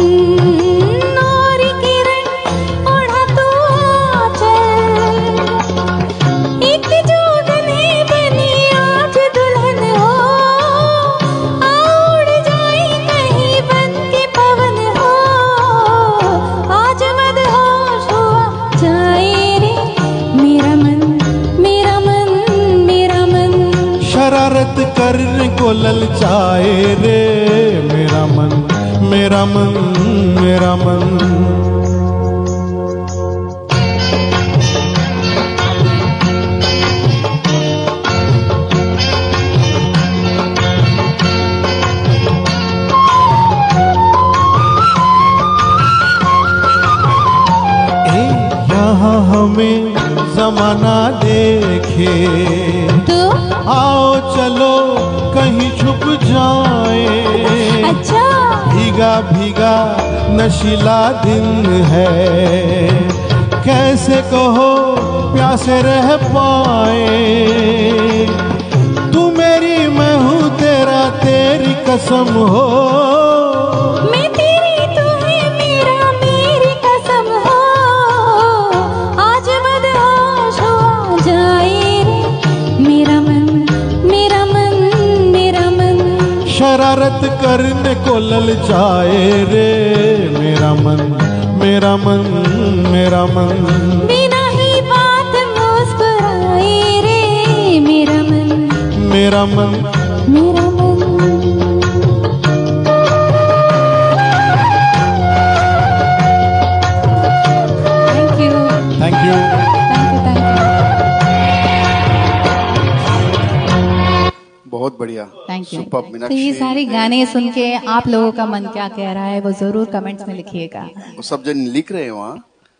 और किरण ओढ़ा तू आंचल। एक जोगन है बनी आज दुल्हन हो उड़ जाए कहीं बन के पवन हो आज मदहोश हुआ जाए रे मेरा मन मेरा मन मेरा मन। शरारत करने को ललचाए रे मेरा मन मेरा मन मेरा मन। ए, यहाँ हमें जमाना देखे, तो आओ चलो कहीं छुप जाए। अच्छा भीगा भीगा नशीला दिन है, कैसे कहो प्यासे रह पाए। तू मेरी मैं हूँ तेरा, तेरी कसम हो मैं तेरी तू है मेरा मेरी कसम हो आज मदहोश हुआ जाए रे मेरा मन मेरा मन मेरा मन। शरारत करने को ललचाए रे मेरा मन मेरा मन मेरा मन। बिना ही बात मुस्कुराए रे मेरा मन मेरा मन मेरा मन। Thank you thank you. Thank you thank you बहुत बढ़िया, थैंक यू। सुपर्ब तो मीनाक्षी। ये सारे गाने सुन के आप लोगों का मन क्या कह रहा है वो जरूर कमेंट्स में लिखिएगा। वो सब जन लिख रहे हैं वहाँ,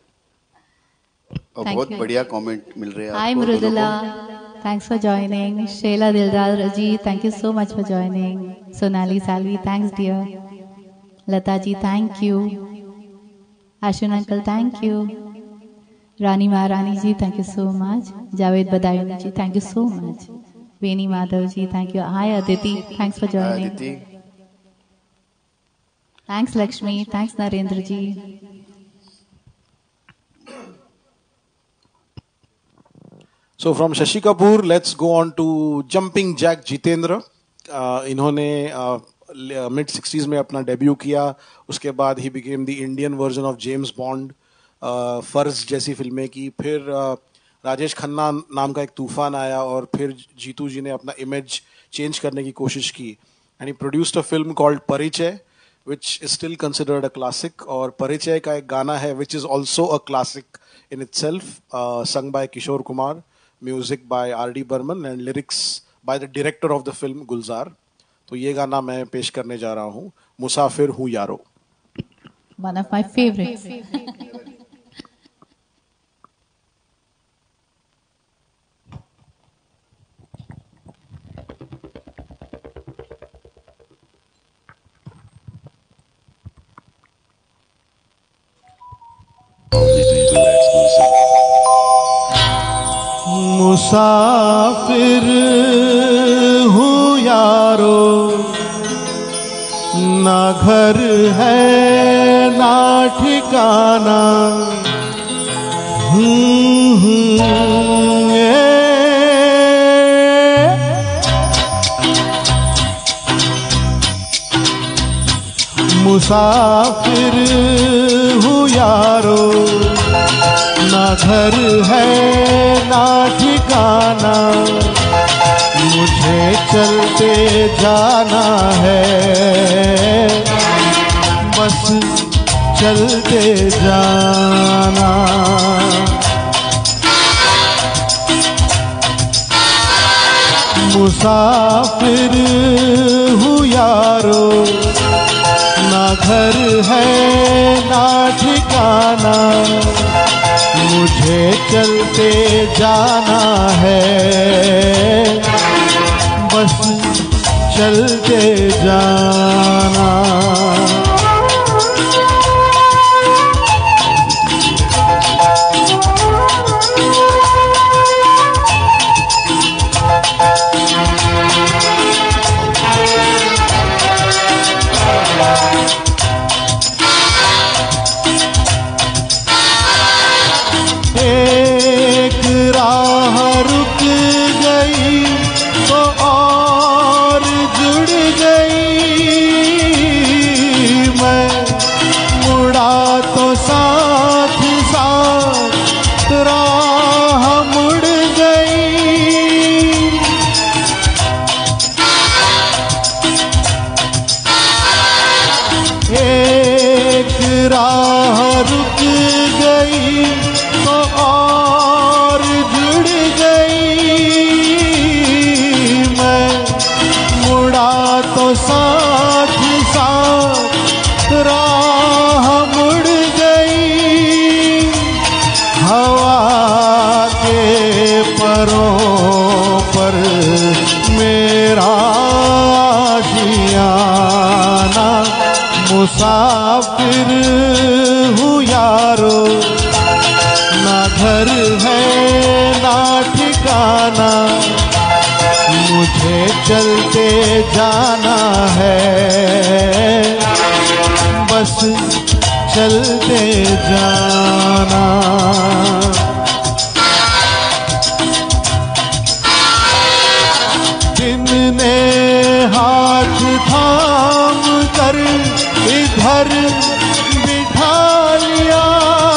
और Thank बहुत you. बढ़िया कमेंट मिल रहे हैं हाय आपको दोनों मृदुला, को। Thanks for joining. Shaila Dildar ji, thank you so much for joining. Sonali Salvi, thanks dear. Lata ji, thank you. Ashun uncle, thank you. Rani Maharani ji, thank you so much. Javed Badayuni ji, thank you so much. Veni Madhav ji, thank you. Hi Aditi, thanks for joining. Aditi. Thanks Lakshmi, thanks Narendra ji. So from Shashi Kapoor, let's go on to Jumping Jack Jitendra. Uh, इन्होंने mid sixties में अपना debut किया. उसके बाद he became the Indian version of James Bond. Farz जैसी फिल्में की. फिर uh, राजेश खन्ना नाम का एक तूफान आया और फिर जीतू जी ने अपना इमेज चेंज करने की कोशिश की. And he produced a film called Parichay which is still considered a classic. और परिचय का एक गाना है which is also a classic in itself, sung by Kishore Kumar, music by R D Burman and lyrics by the director of the film Gulzar. तो ये गाना मैं पेश करने जा रहा हूँ, मुसाफिर हूँ यारो. One of my favorites. मुसाफिर हूँ यारो, ना घर है ना ठिकाना. हम्म हम्म ए, मुसाफिर हूँ यारो, ना घर है ना ठिकाना. मुझे चलते जाना है, बस चलते जाना. मुसाफिर हूँ यारो, ना घर है ना ठिकाना. मुझे चलते जाना है, बस चलते जाना. मुसाफिर हूँ यारो, ना घर है ना ठिकाना. मुझे चलते जाना है, बस चलते जाना. दिन ने हाथ थाम कर इधर बिठा लिया,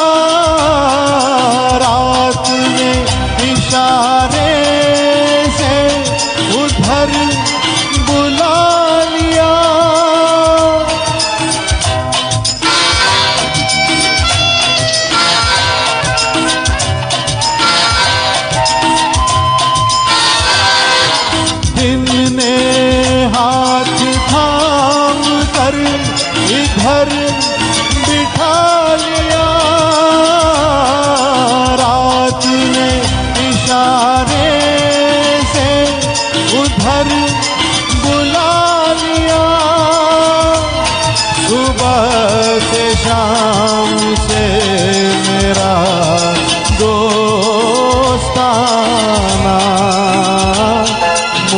रात ने इशारे से उधर बुला लिया. दिन ने हाथ थाम कर इधर बिठा लिया, रात ने इशारे से उधर बुला लिया. सुबह से शाम से मेरा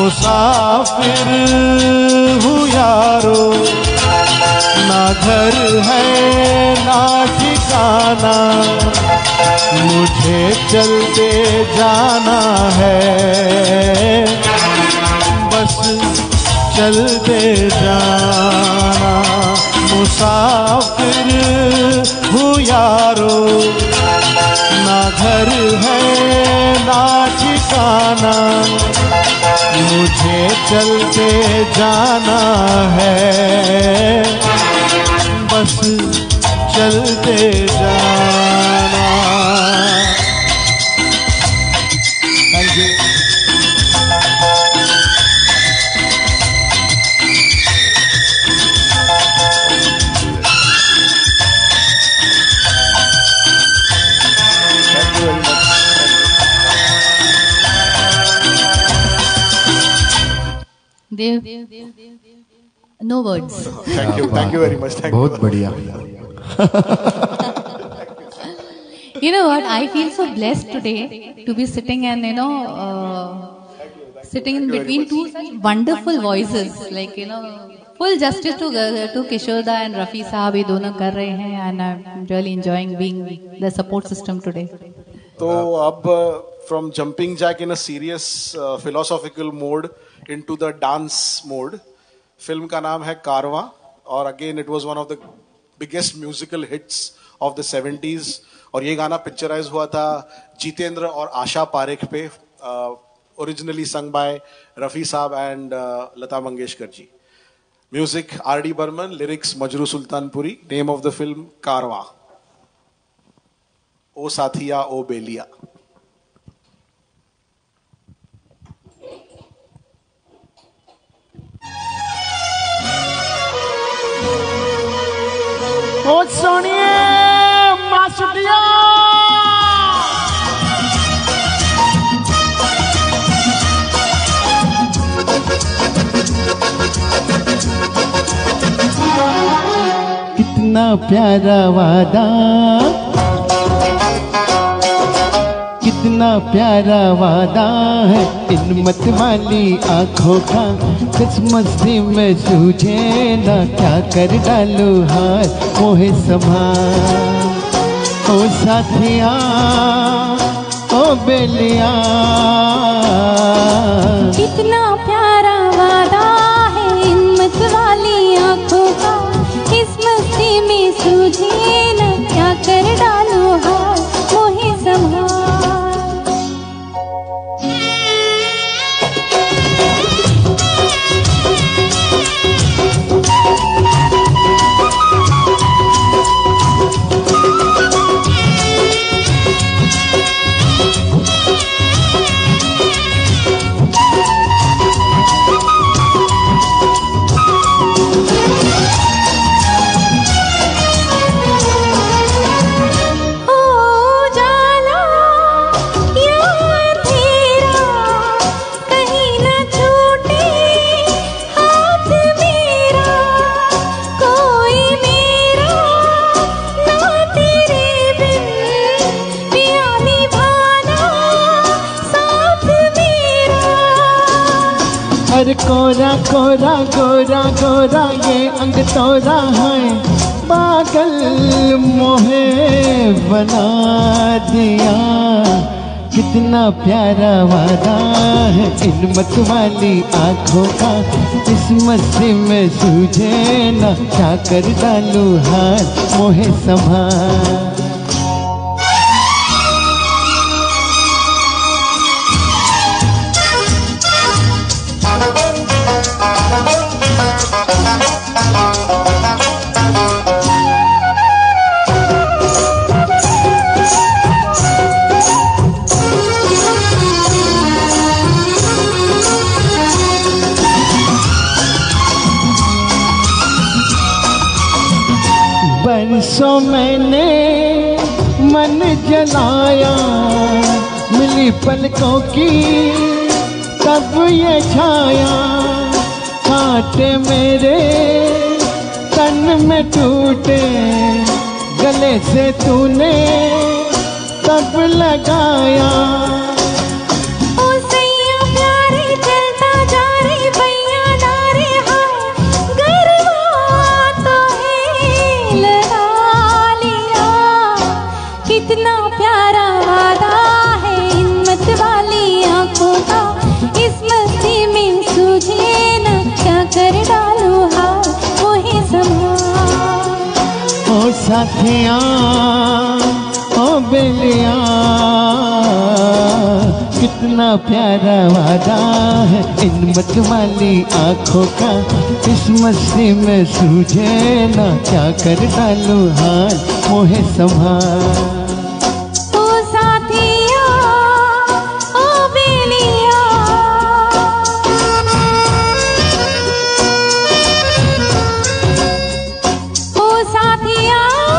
मुसाफिर हूँ यारो, ना घर है ना ठिकाना, मुझे चलते जाना है, बस चलते जाना। मुसाफिर हूँ यारो, ना घर है ना ठिकाना, मुझे चलते जाना है, बस चलते जाना। Thank you. Dev, no words. Thank you, thank you very much. Thank you. बहुत बढ़िया। You know what? I feel so blessed today to be sitting and you know, uh, sitting in between two such wonderful voices. Like you know, full justice to to Kishore da and Rafi साहब ये दोनों कर रहे हैं, and I'm really enjoying being the support system today. तो अब from jumping jack in a serious uh, philosophical mode into the dance mode, film का नाम है कारवां, और again it was one of the biggest musical hits of the seventies, और ये गाना picturise हुआ था जितेंद्र और आशा पारेख पे, originally sung by Rafi sahab and Lata Mangeshkar ji. Music R D Burman, lyrics Majrooh Sultanpuri, name of the film Caravan. ओ साथिया ओ बेलिया। ओ सोनिए मासुटिया, कितना प्यारा वादा, कितना प्यारा वादा है इन मत वाली आँखों का, किस्मती में सूझे ना क्या कर डालू हार मोहे संभाल। ओ साथिया ओ बेलिया, कितना प्यारा वादा है इन मत वाली आँखों का, इस मस्ती में सूझे न क्या कर डालो हार मोहे संभाल। हर कोरा कोरा गोरा गोरा ये अंग तोरा है, पागल मोहे बना दिया। कितना प्यारा वादा है इन मत वाली आँखों का, इस मस्ती में सूझे ना क्या कर डालू हार मोहे संभाल। बरसों मैंने मन जलाया, मिली पलकों की तब ये छाया, कांटे मेरे तन में टूटे, गले से तूने तब लगाया। ओ सैया प्यारे चलता जा, साथिया ओ बेलिया कितना प्यारा वादा है इन मतवाली आँखों का, इस मस्ती में सूझे ना क्या कर डालूं हाल मोहे संभाल। ओ साथिया ओ बेलिया ओ साथिया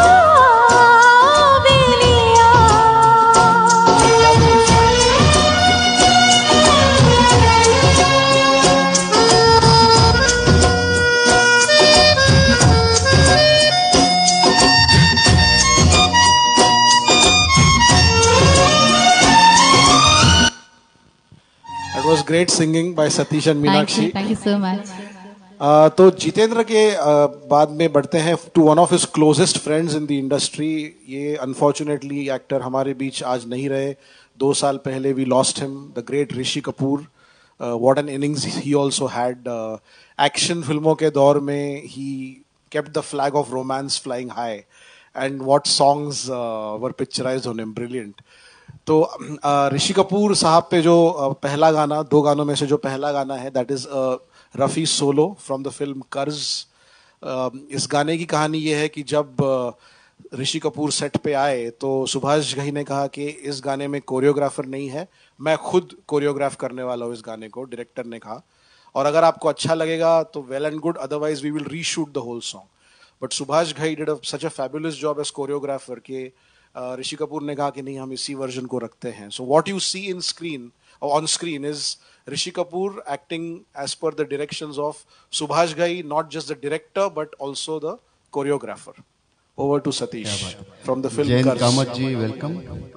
was great singing by Satish and Thank Meenakshi. you, thank you so much. Uh, तो जितेंद्र के uh, बाद में बढ़ते हैं to one of his closest friends in the industry. ये अनफॉर्चुनेटली एक्टर हमारे बीच आज नहीं रहे। दो साल पहले we lost him, the great Rishi Kapoor. What an innings he also had. Action फिल्मों के दौर में ही kept the flag of romance flying high, and what songs uh, were picturized on him, brilliant. तो ऋषि कपूर साहब पे जो uh, पहला गाना, दो गानों में से जो पहला गाना है, that is Rafi solo from the film Karz. इस गाने की कहानी ये है कि जब uh, ऋषि कपूर सेट पे आए तो सुभाष घई ने कहा कि इस गाने में कोरियोग्राफर नहीं है, मैं खुद कोरियोग्राफ करने वाला हूँ इस गाने को। डायरेक्टर ने कहा, और अगर आपको अच्छा लगेगा तो well and good, otherwise we will reshoot the whole song. But Subhash Ghai did such a fabulous job as choreographer के ऋषि कपूर ने कहा कि नहीं, हम इसी वर्जन को रखते हैं। So what you see in screen on screen is Rishi Kapoor acting as per the directions of Subhash Ghai, not just the director but also the choreographer. Over to Satish from the film Jayant Karz. Kamat ji, welcome.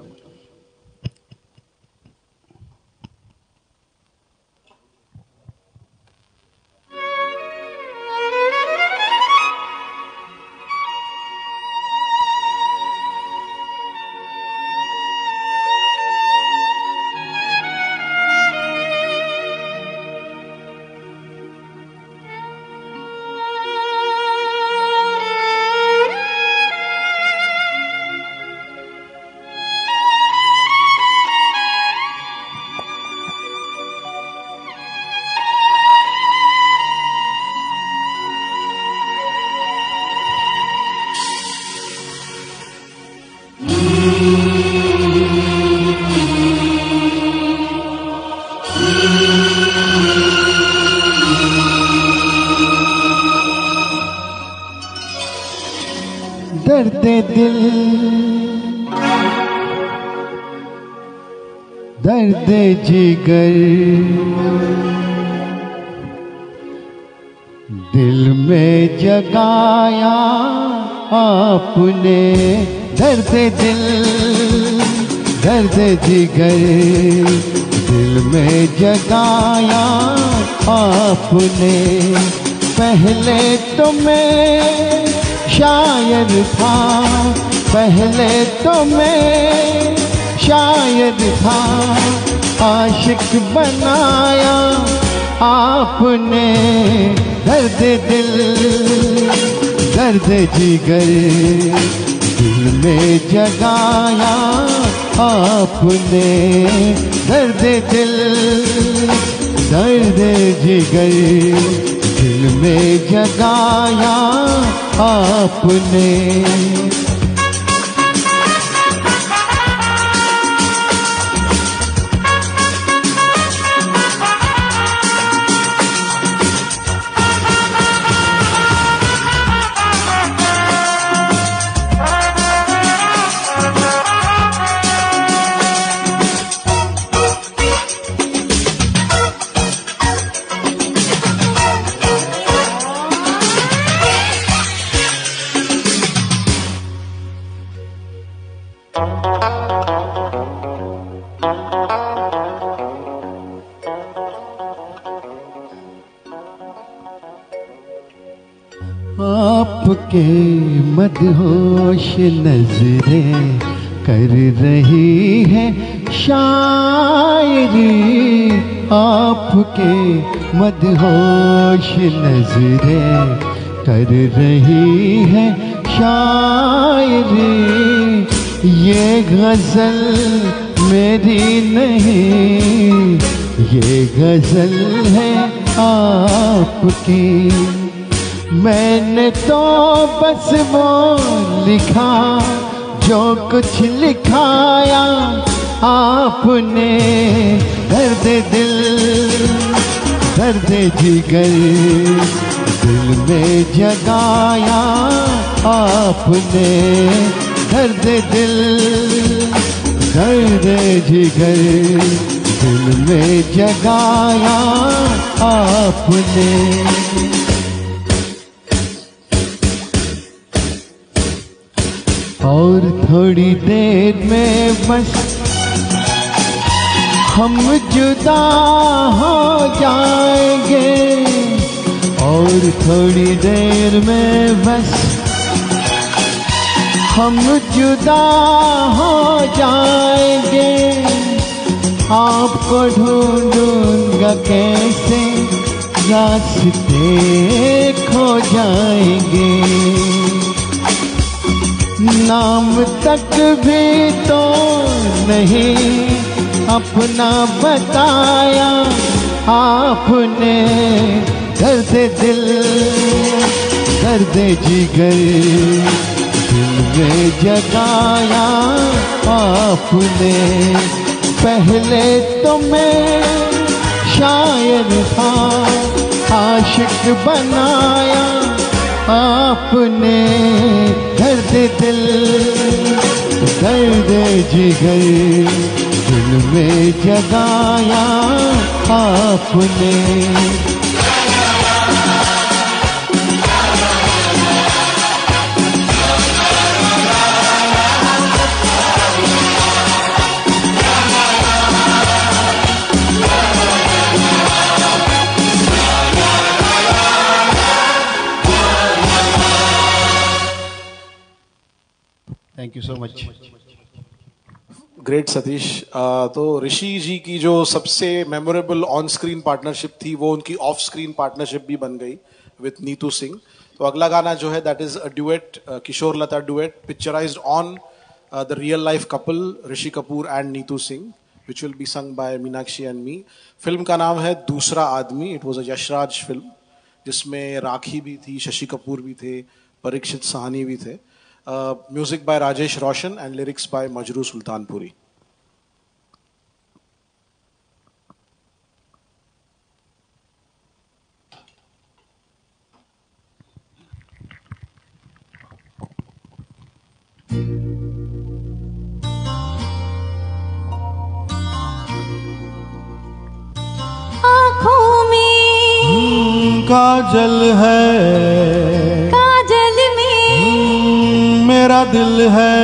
दर्द दिल दर्द जिगर दिल में जगाया आपने, दर्द दिल दर्द जिगर दिल में जगाया आपने। पहले तो मैं शायर था, पहले तो मैं शायर था, आशिक बनाया आपने। दर्द दिल दर्द जिगर दिल में जगाया आपने, दर्द दिल दर्द जिगर दिल में जगाया आपने। आपके मदहोश नजरें कर रही है शायरी, आपके मदहोश नजरें कर रही है शायरी। ये गजल मेरी नहीं, ये गजल है आपकी। मैंने तो बस वो लिखा जो कुछ लिखाया आपने। दर्द दिल दर्द जिगर दिल में जगाया आपने। दर्द दिल दर्द जिगर दिल में जगाया आपने। और थोड़ी देर में बस हम जुदा हो जाएंगे। और थोड़ी देर में बस हम जुदा हो जाएंगे। आपको ढूंढूंगा कैसे रास्ते खो जाएंगे। नाम तक भी तो नहीं अपना बताया आपने। दर्द दिल दर्द जिगर दिल में जगाया आपने। पहले तो मैं शायर था, आशिक बनाया आपने। दर्द दिल दर्द जिगर दिल में जगाया आपने। Thank you so much. Great Satish. तो ऋषि जी की जो सबसे मेमोरेबल ऑन स्क्रीन पार्टनरशिप थी वो उनकी ऑफ स्क्रीन पार्टनरशिप भी बन गई विथ नीतू सिंह। तो अगला गाना जो है that is a duet, Kishore Lata duet picturised on the real life couple Rishi Kapoor and Neetu Singh, which will be sung by Meenakshi and me. Film का नाम है Doosra Aadmi. It was a Yashraj film जिसमें राखी भी थी, शशि कपूर भी थे, परीक्षित साहनी भी थे। Music by Rajesh Roshan and lyrics by Majrooh Sultanpuri. आँखों में काजल है, काजल में मेरा दिल है।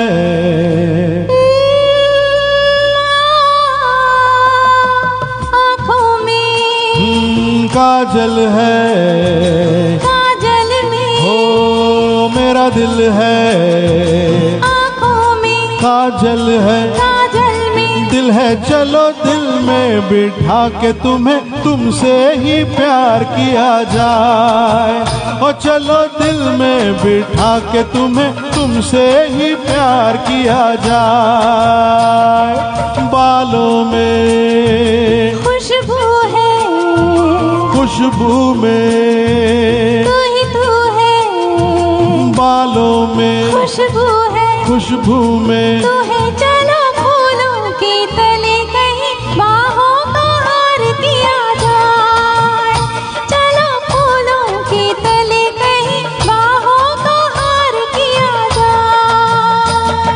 आँखों में काजल है, काजल में हो मेरा दिल है। आँखों में काजल है, काजल में दिल है, चलो दिल में बिठा के तुम्हें तुमसे ही प्यार किया जाए। ओ चलो दिल में बिठा के तुम्हें तुमसे ही प्यार किया जाए। बालों में खुशबू है, खुशबू में तू ही तू है। बालों में खुशबू है, खुशबू में तू है। चलो फूलों के तले कहीं बाहों का हार दिया जाए। चलो फूलों के तले कहीं बाहों का हार किया जाए।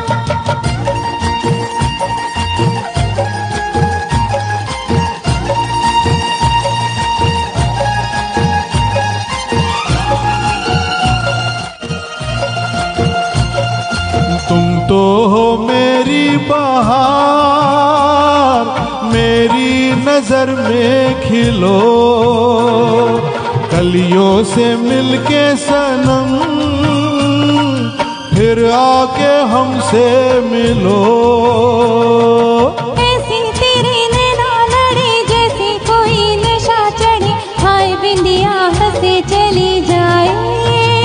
तुम तो हो मेरी बहार, मेरी नजर में खिलो। कलियों से मिलके सनम फिर आके हमसे मिलो। ऐसी तेरे नैना लड़े जैसे कोई नशा चढ़े। हाय बिंदिया हंसे चली जाए।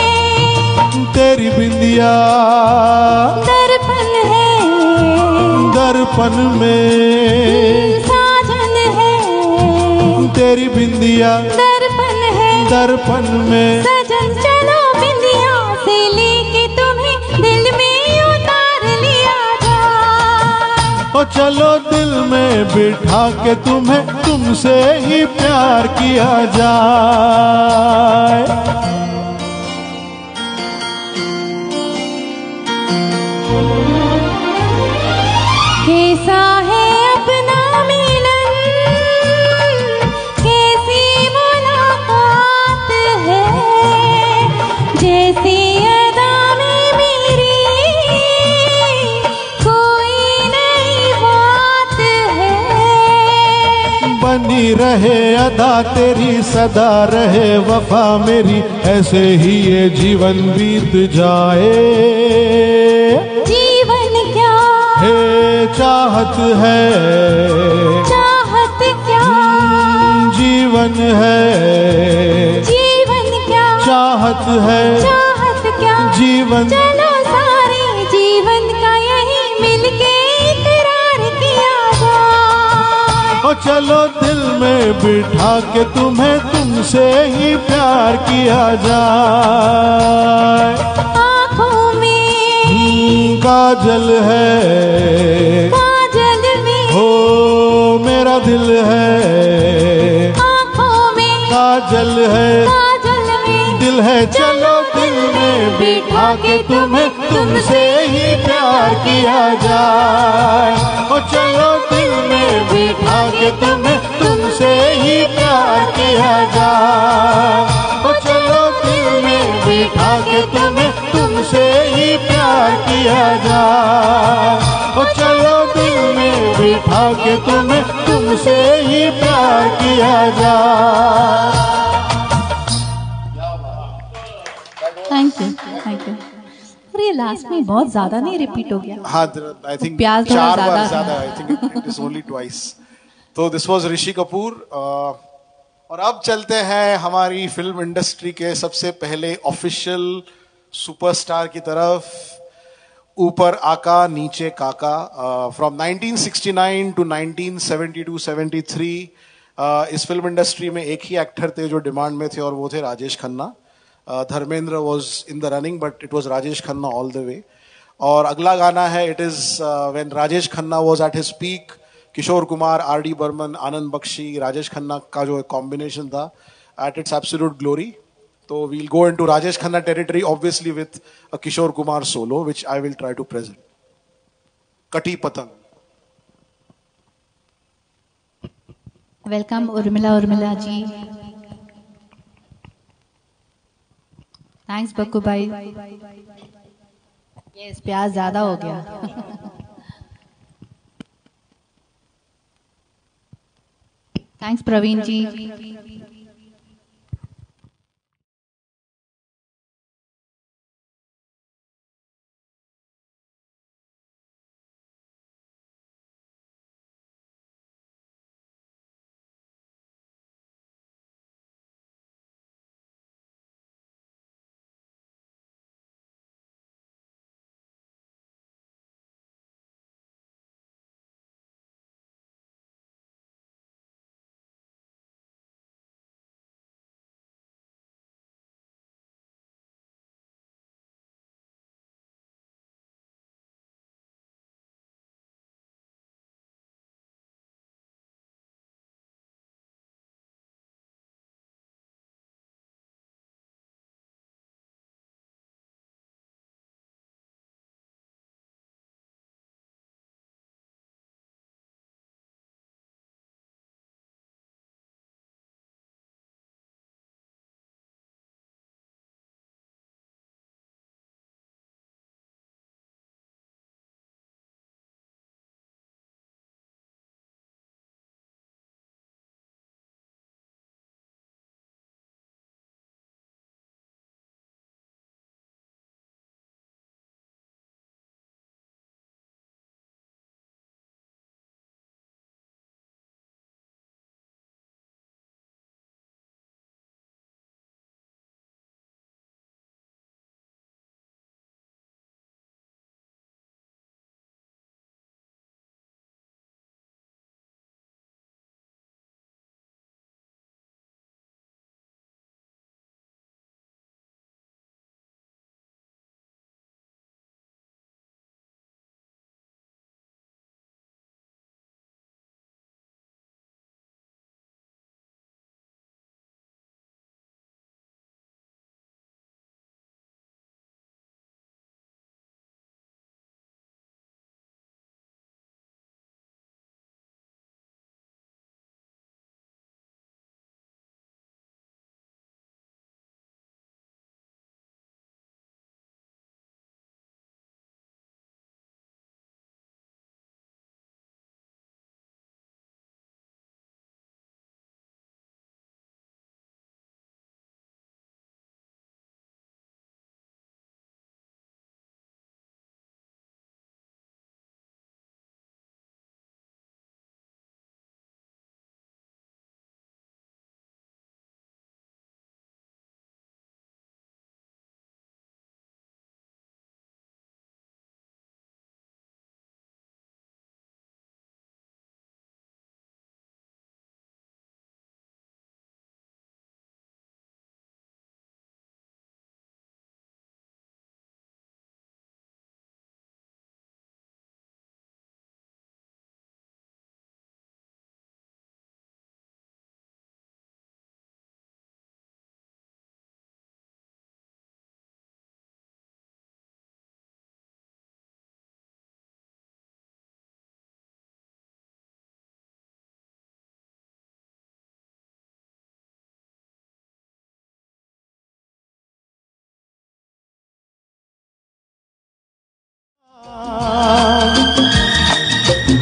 दर्पण में साजन है तेरी बिंदिया दर्पण है दर्पण में सजन चलो बिंदिया से लेके तुम्हें दिल में उतार लिया जाए। ओ चलो दिल में बिठा के तुम्हें तुमसे ही प्यार किया जाए। कैसा है अपना मिलन कैसी मुलाकात है जैसी अदा में मेरी कोई नई बात है। बनी रहे अदा तेरी सदा रहे वफा मेरी ऐसे ही ये जीवन बीत जाए। जीवन क्या हे चाहत है चाहत क्या जीवन है जीवन क्या चाहत है चाहत क्या जीवन चलो सारे जीवन का यही मिलके इकरार किया जाए। ओ चलो दिल में बिठा के तुम्हें तुमसे ही प्यार किया जाए। आँखों में काजल है काजल में हो मेरा दिल है आँखों में काजल है काजल में दिल है चलो दिल में बिठा के तुम्हें तुमसे ही प्यार किया जाए। ओ चलो दिल में बिठा के तुम्हें तुमसे ही प्यार किया जाए। ओ चलो दिल में बिठा के तुम्हें तुमसे ही प्यार किया जाए। ओ चलो दिल में बिठा के तुम्हें तुमसे ही प्यार किया जाए। Thank you thank you. और ये लास्ट में बहुत ज्यादा नहीं रिपीट हो गया? हाँ, आई थिंक प्याज थोड़ा चार ज्यादा बार था। ज्यादा, I think it is only twice. तो दिस वाज ऋषि कपूर। और अब चलते हैं हमारी फिल्म इंडस्ट्री के सबसे पहले ऑफिशियल सुपरस्टार की तरफ। ऊपर आका नीचे काका। From nineteen sixty nine to nineteen seventy two seventy three इस फिल्म इंडस्ट्री में एक ही एक्टर थे जो डिमांड में थे और वो थे Rajesh Khanna. Dharmendra was in the running but it was Rajesh Khanna all the way. और अगला गाना है it is when Rajesh Khanna was at his peak. Kishore Kumar, R D Burman, Anand Bakshi, Rajesh Khanna का जो कॉम्बिनेशन था एट इट्स एब्सोल्यूट ग्लोरी। तो we'll go into Rajesh Khanna territory obviously with a Kishore Kumar solo which I will try to present. Kati पतंग। Welcome Urmila Urmila ji. Thanks Bakku bhai. Yes, प्याज ज्यादा हो गया। Thanks Praveen ji.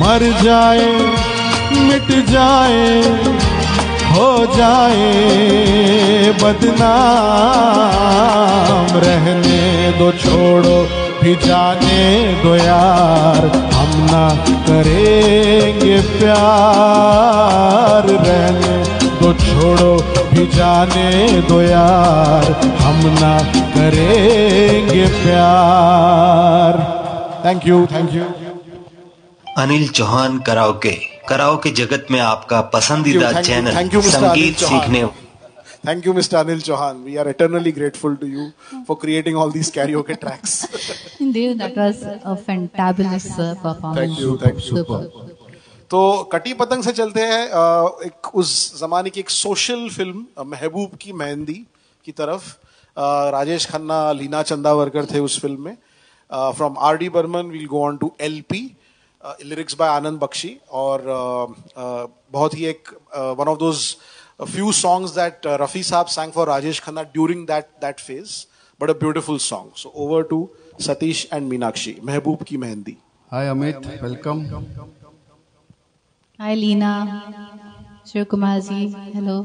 मर जाए मिट जाए हो जाए बदनाम, रहने दो छोड़ो भी जाने दो यार, हम ना करेंगे प्यार। रहने दो छोड़ो भी जाने दो यार, हम ना करेंगे प्यार। Thank you, thank you. Anil Chauhan karaoke, karaoke जगत में आपका पसंदीदा Thank you, channel thank you, Mister संगीत Anil Chauhan. सीखने। Thank you, Mister Anil Chauhan. We are eternally grateful to you for creating all these karaoke tracks. Indeed, that was a fantabulous uh, performance. Thank you, thank you. Super. तो कटी पतंग से चलते हैं अ, एक उस जमाने की एक सोशल फिल्म अ, महबूब की मेहंदी की तरफ। अ, राजेश खन्ना, लीना चंदावरकर थे उस फिल्म में। From R D Burman we'll go on to L P, lyrics by Anand Bakshi. और अ, अ, बहुत ही एक one of those few songs that Rafi sahab sang for Rajesh Khanna during that that phase, but a beautiful song. So over to Satish and Meenakshi, Mehboob ki Mehndi. Hi Amit, welcome. Hi, Leena. Shiv Kumar ji, hello.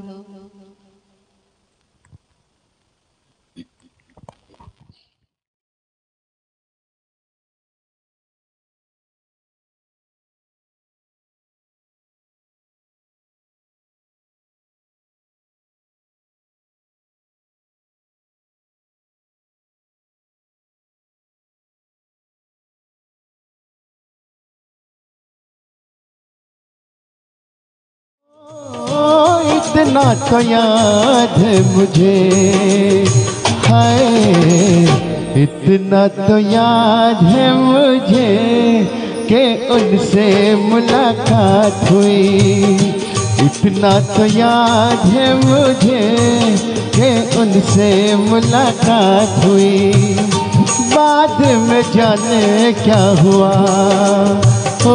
इतना तो याद है मुझे, हाय इतना तो याद है मुझे कि उनसे मुलाकात हुई। इतना तो याद है मुझे कि उनसे मुलाकात हुई। बाद में जाने क्या हुआ, ओ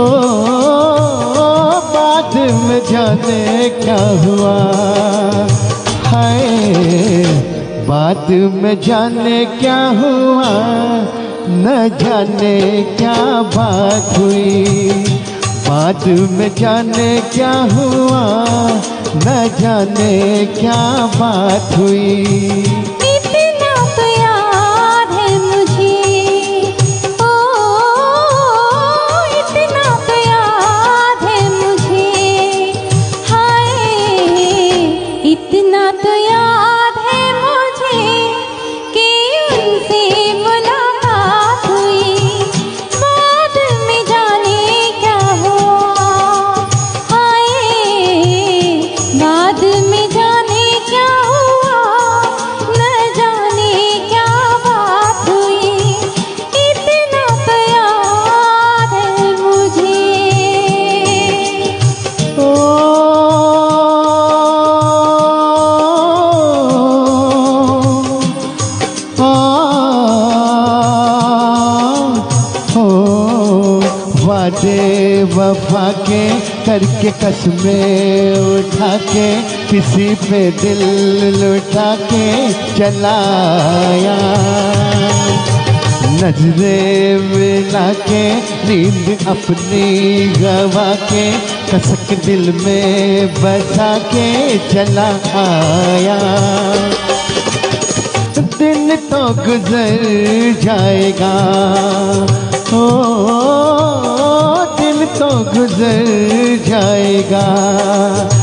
बाद में जाने क्या हुआ, हाय बाद में जाने क्या हुआ, न जाने क्या बात हुई। बाद में जाने क्या हुआ, न जाने क्या बात हुई। इतना तो याद है मुझे, ओ इतना तो याद है मुझे, हाय इतना तो याद है मुझे कि उनसे मुलाकात हुई। बाद में जाने क्या हुआ, हाय बाद में जाने क्या हुआ, न जाने क्या बात हुई। इतना तो याद है मुझे। ओ आ, ओ वादे वफा के करके कसमें उठा के किसी पे दिल लुटा के चलाया। नजरें मिला के नींद अपनी गवा के कसक दिल में बसा के चला आया। दिन तो गुजर जाएगा, ओ दिन तो गुजर जाएगा।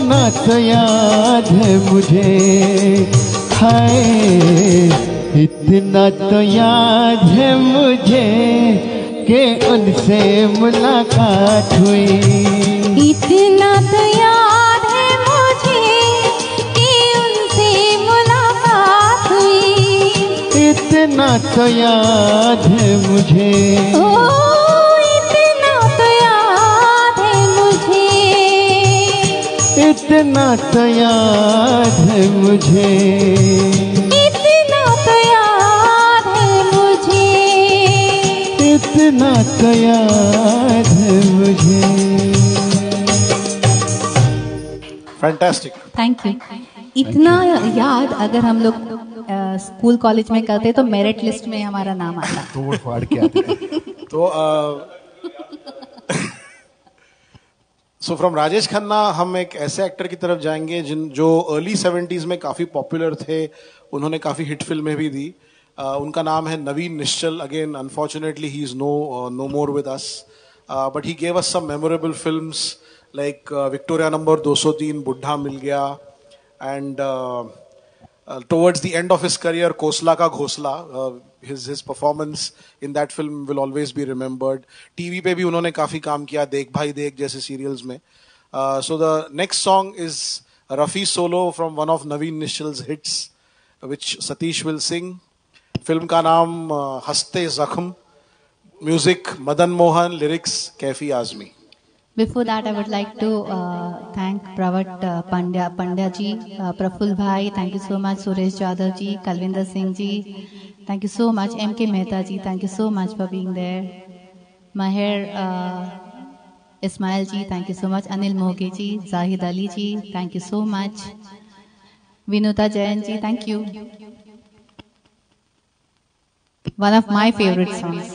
इतना तो याद है मुझे, हाय इतना तो याद है मुझे कि उनसे मुलाकात हुई। इतना तो याद है मुझे कि उनसे मुलाकात हुई। इतना तो याद है मुझे, ओ इतना तो याद है मुझे। इतना तो याद है मुझे, इतना तो याद है मुझे। इतना तो याद है मुझे। फैंटास्टिक। Thank you. इतना याद अगर हम लोग स्कूल कॉलेज में करते तो मेरिट लिस्ट में हमारा नाम आता। तोड़ फाड़ के आते हैं। तो सो फ्रॉम राजेश खन्ना हम एक ऐसे एक्टर की तरफ जाएंगे जिन जो अर्ली सेवेंटीज में काफी पॉपुलर थे, उन्होंने काफी हिट फिल्में भी दी। uh, उनका नाम है Naveen Nischol. Again unfortunately he is no no more with us, but he gave us some memorable films like Victoria number दो सौ तीन, Buddha Mil Gaya, and towards the end of his career Khosla Ka Ghosla. his his performance in that film will always be remembered. TV पे भी उन्होंने काफी काम किया, देख भाई देख जैसे सीरियल्स में। so the next song is Rafi solo from one of Naveen Nishal's hits which Satish will sing. Film का नाम uh, Hanste Zakhm, music Madan Mohan, lyrics Kaifi Azmi. Before that, I would like to uh, thank Pravat uh, Pandya, Pandya ji, uh, Praful Bhai, thank you so much, Suresh Jadhav ji, Kalvinder Singh ji, thank you so much, M K Mehta ji, thank you so much for being there, Maher uh, Ismail ji, thank you so much, Anil Moge ji, Zahid Ali ji, thank you so much, Vinuta Jain ji, thank you. One of my favorite songs.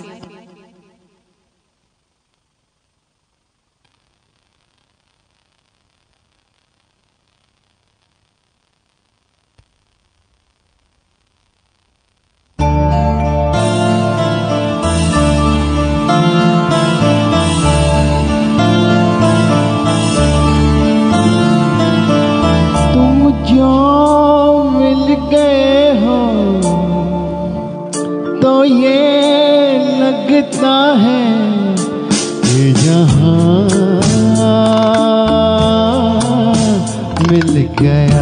लगता है ये जहां मिल गया,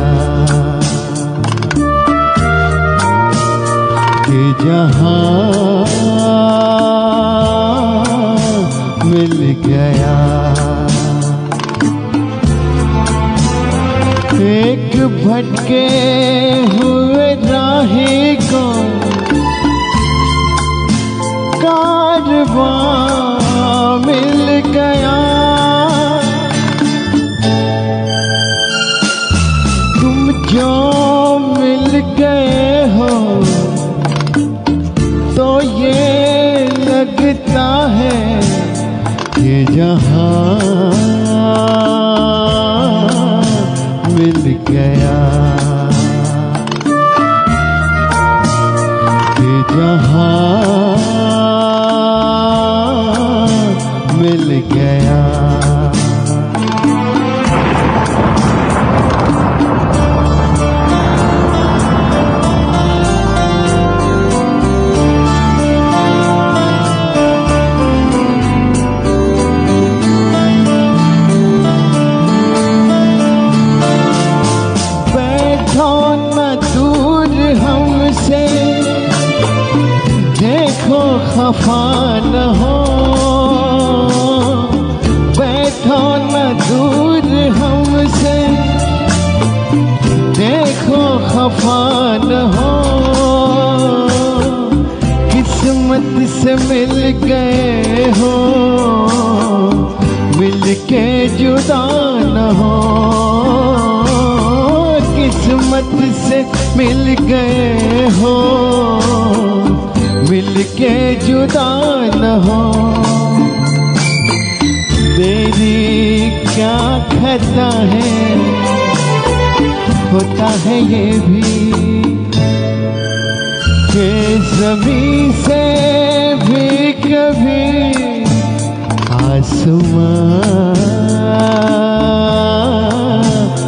ये जहां मिल गया। एक भटके हुए राही को कारवां मिल गया। तुम जो मिल गए हो तो ये लगता है ये जहां मिल गया, ये जहां मिल गया। बैठो न दूर हमसे, देखो खफा न हो। बैठो न दूर हमसे, देखो खफा न हो। किस्मत से मिल गए हो, मिल के जुदा न हो। किस्मत से मिल गए हो, मिल के जुदा न हो। तेरी क्या खता है, होता है ये भी कि ज़मीं से भी कभी आसमां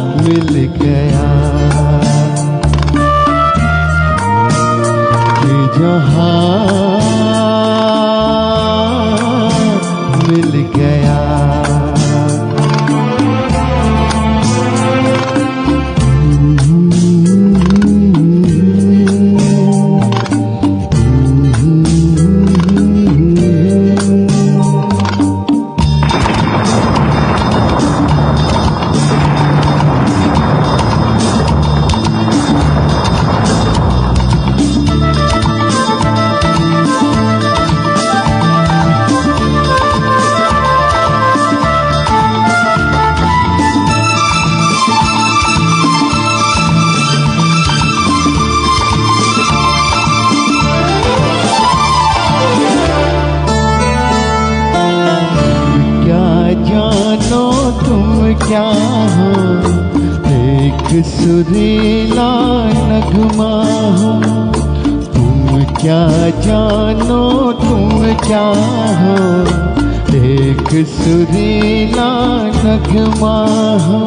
एक सुरीला नगमा हो, तुम क्या जानो तुम क्या हो। एक सुरीला नगमा हो,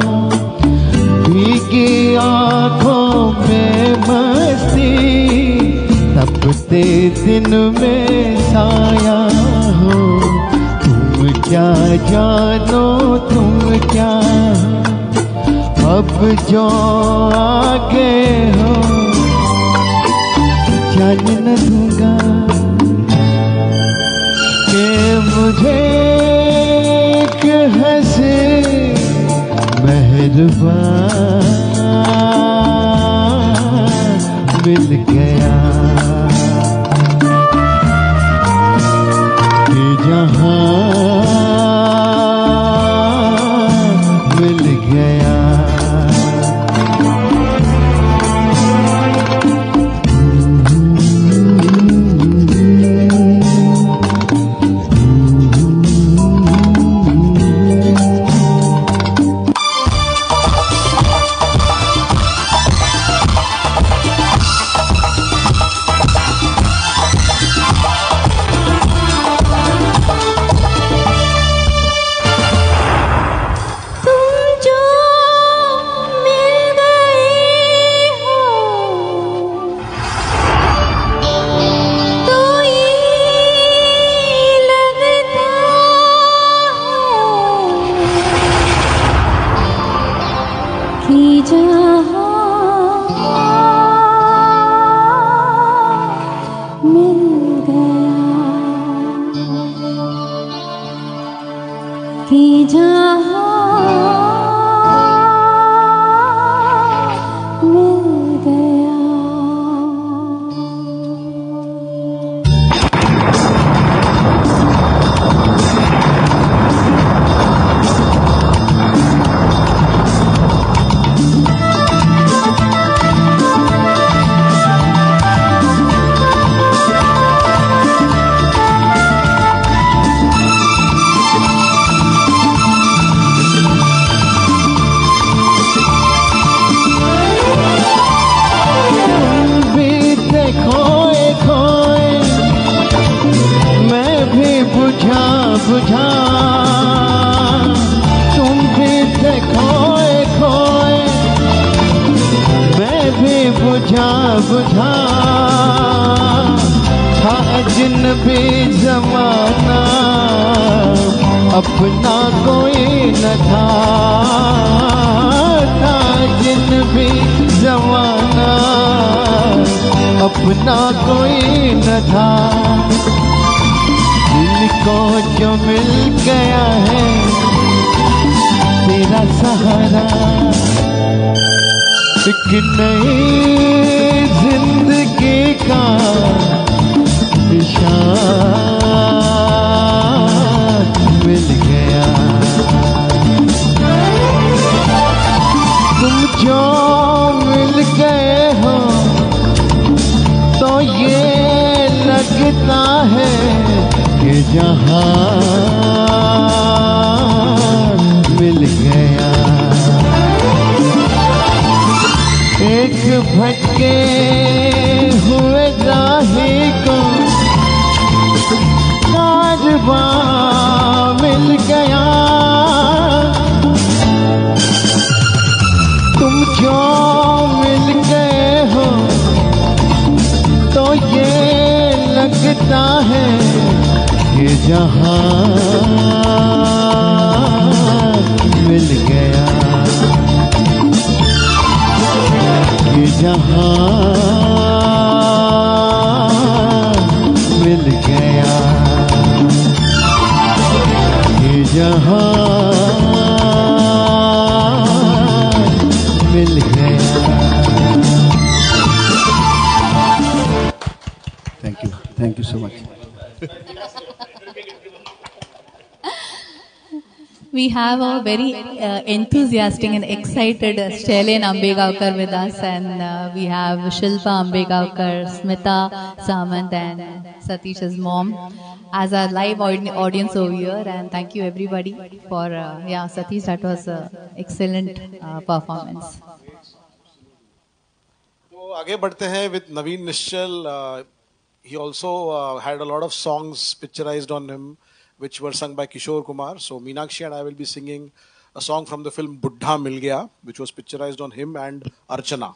भीगी आँखों में मस्ती, तपते दिन में साया हो। तुम क्या जानो तुम क्या हो, अब जो आगे हो जान न दूंगा कि मुझे एक हंसे मेहरबान मिल गया, कि जहां मिल गया। बुझा तुम भी थे खोए खोए, मैं भी बुझा बुझा था अजनबी ज़माना, अपना कोई न था, था अजनबी ज़माना, अपना कोई न था। दिल को जो मिल गया है तेरा सहारा, एक नई जिंदगी का निशान मिल गया। तुम जो मिल गए हो तो ये लगता है कि जहां मिल गया। एक भटके हुए राही को कारवां मिल गया। तुम जो मिल गए हो तो ये लगता है कि जहां मिल गया, कि जहां मिल गया, कि जहां मिल गया। Thank you, thank you so much. We have a very uh, enthusiastic and excited uh, Shelin Ambegaonkar with us, and uh, we have Shilpa Ambegaonkar, Smita Samant, and Satish's mom as our live aud audience over here. And thank you everybody for uh, yeah, Satish, that was uh, excellent uh, performance. तो आगे बढ़ते हैं with Naveen Nishchal. Uh, he also uh, had a lot of songs picturized on him, which were sung by Kishore Kumar. So Meenakshi and I will be singing a song from the film Buddha Mil Gaya, which was picturized on him and Archana.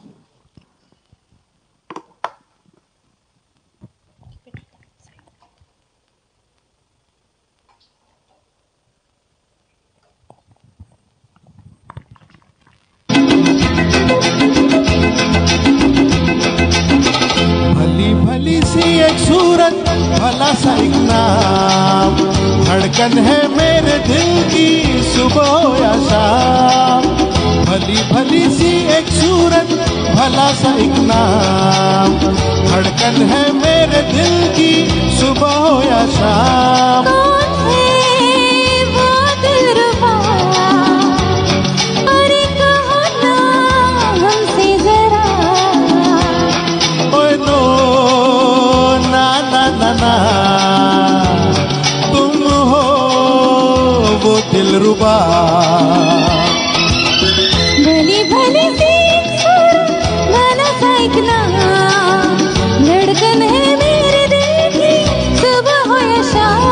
भली भली सी एक सूरत, भला सा एक नाम, धड़कन है मेरे दिल की सुबह हो या शाम। भली भली सी एक सूरत, भला सा एक नाम, धड़कन है मेरे दिल की सुबह हो या शाम। कौन है वो दिलरुबा, अरे कहो ना हमसे जरा। ओए नो ना ना ना ना, तुम हो वो दिलरुबा। भली भली सी एक सूरत, भला सा एक नाम, धड़कन है मेरे दिल की सुबह हो या शाम।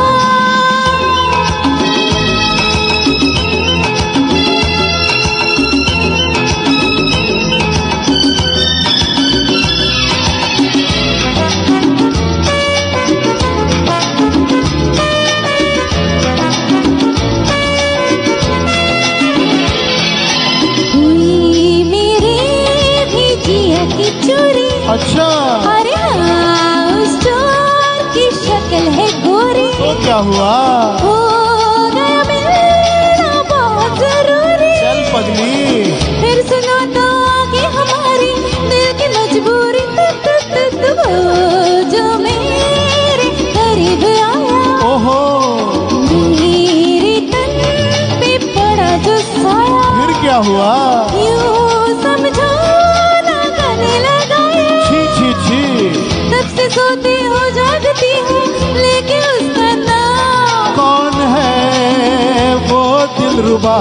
हुई मेरे भी जिया की चोरी, अच्छा अरे हाँ उस चोर की शक्ल है गोरी। तो क्या हुआ? हो गया मिलना बहुत जरूरी, चल पगली। फिर सुनो तो आगे हमारी दिल की मजबूरी। तु तु तु तु वो जो मेरे करीब आया, ओहो मेरे तन पे पड़ा जो साया। फिर क्या हुआ? यूं समझो ना गले लगाया, छी छी छी, तब से सोती हो जागती हूँ लेके उसका नाम। कौन है वो दिलरुबा,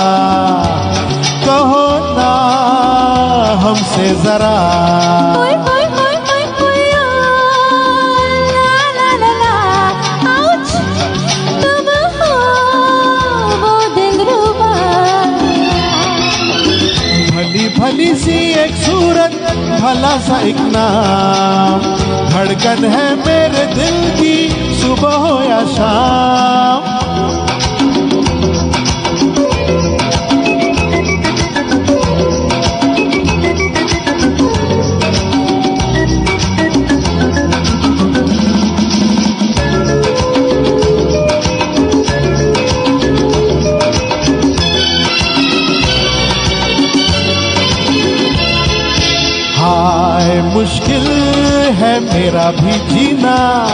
कहो ना हमसे जरा। ओए ओए ओए ओए ओए ओ, ला ला ला ला, आउच, तुम हो वो दिलरुबा। भली भली सी एक सूरत, भला सा एक नाम, धड़कन है मेरे दिल की सुबह हो या शाम। हाय मुश्किल है मेरा भी जीना,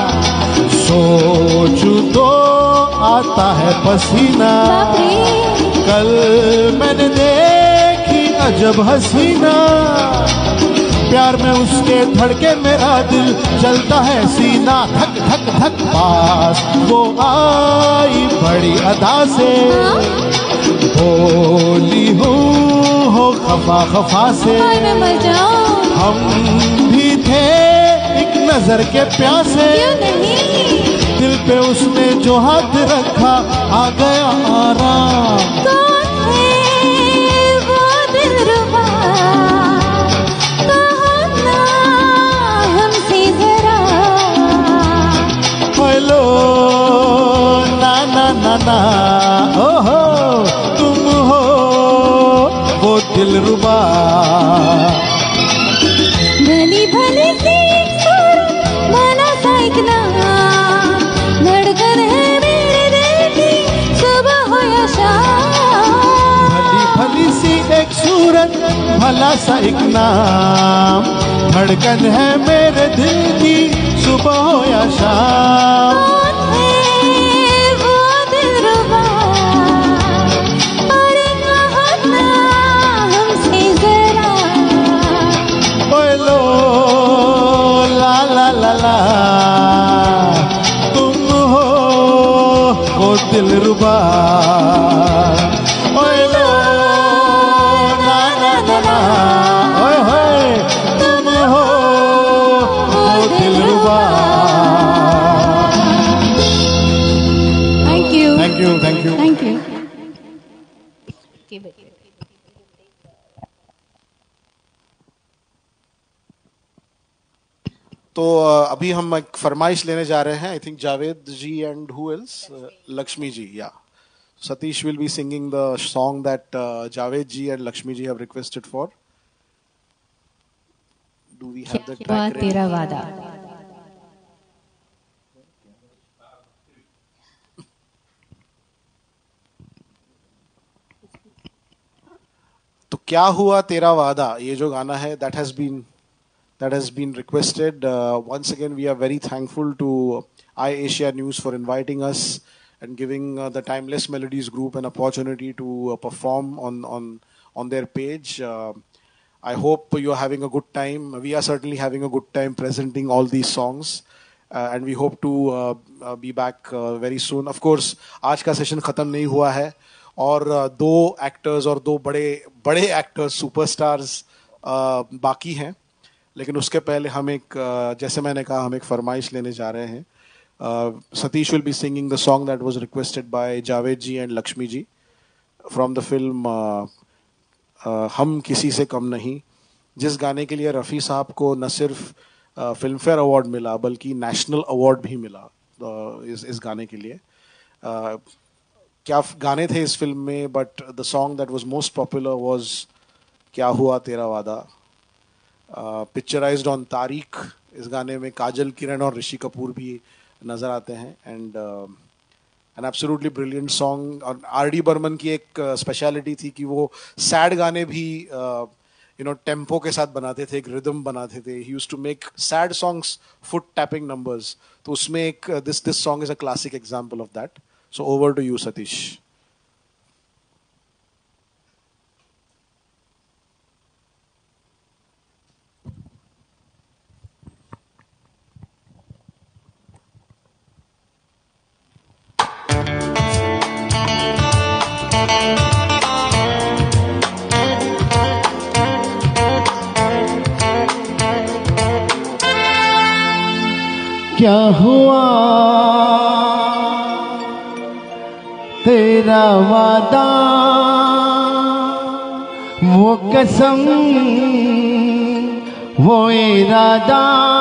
सोचू तो आता है पसीना। बाप रे, कल मैंने देखी अजब हसीना, प्यार में उसके धड़के मेरा दिल चलता है सीना। धक धक धक पास वो आई बड़ी अदा से, बोली हूँ हो खफा खफा से। हाय मैं मर जाऊं, हम भी थे एक नजर के प्यासे, क्यों नहीं। दिल पे उसने जो हाथ रखा आ गया आराम। कौन है वो दिलरुबा, कहो ना हमसे जरा। हेलो ना ना ना ना, ओहो तुम हो वो दिलरुबा। भली भली सी एक सूरत, भला सा एक नाम, धड़कन है मेरे दिल की सुबह हो या शाम। भली भली सी एक सूरत, भला सा एक नाम, धड़कन है मेरे दिल की सुबह हो या शाम। कौन है वो दिलरुबा, अरे कहो ना हमसे जरा। ओए लो ला ला ला ला, तुम हो वो दिलरुबा। ओए लो ना ना ना ना, ओए होए तुम तो uh, अभी हम एक फरमाइश लेने जा रहे हैं. I think Javed ji and who else, Lakshmi ji. या Satish will be singing the song that uh, Javed ji and Lakshmi ji have requested for. Do we have the track ready? तेरा वादा. तो क्या हुआ तेरा वादा, ये जो गाना है, that has been that has been requested. Uh, once again, we are very thankful to iAsia News for inviting us and giving uh, the Timeless Melodies group an opportunity to uh, perform on on on their page. Uh, I hope you are having a good time. We are certainly having a good time presenting all these songs, uh, and we hope to uh, uh, be back uh, very soon. Of course, आज का session खत्म नहीं हुआ है और uh, दो actors और दो बड़े बड़े एक्टर्स सुपरस्टार्स uh, बाकी हैं. लेकिन उसके पहले हम एक uh, जैसे मैंने कहा, हम एक फरमाइश लेने जा रहे हैं. Uh, Satish will be singing the song that was requested by Javed ji and Lakshmi ji from the film uh, uh, हम किसी से कम नहीं, जिस गाने के लिए रफ़ी साहब को न सिर्फ फिल्म फेयर अवार्ड मिला बल्कि नेशनल अवार्ड भी मिला uh, इस इस गाने के लिए. uh, क्या गाने थे इस फिल्म में, but the song that was most popular was क्या हुआ तेरा वादा, पिक्चराइज्ड ऑन तारीख. इस गाने में काजल, किरण और ऋषि कपूर भी नजर आते हैं. And an absolutely brilliant song. और आर डी बर्मन की एक स्पेशलिटी uh, थी कि वो सैड गाने भी यू नो टेम्पो के साथ बनाते थे, एक रिदम बनाते थे. He used to make sad songs foot tapping numbers. तो उसमें एक this this song is a classic example of that. So over to you Satish. क्या हुआ तेरा वादा, वो कसम वो इरादा,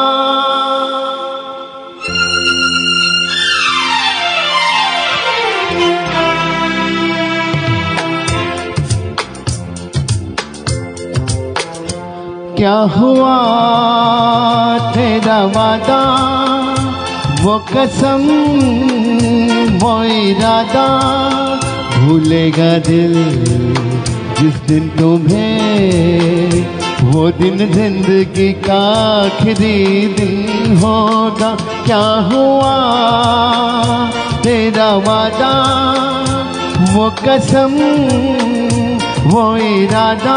क्या हुआ तेरा वादा, वो कसम वो इरादा, भूलेगा दिल जिस दिन तुम्हें, वो दिन जिंदगी का आखिरी दिन होगा. क्या हुआ तेरा वादा, वो कसम वो इरादा,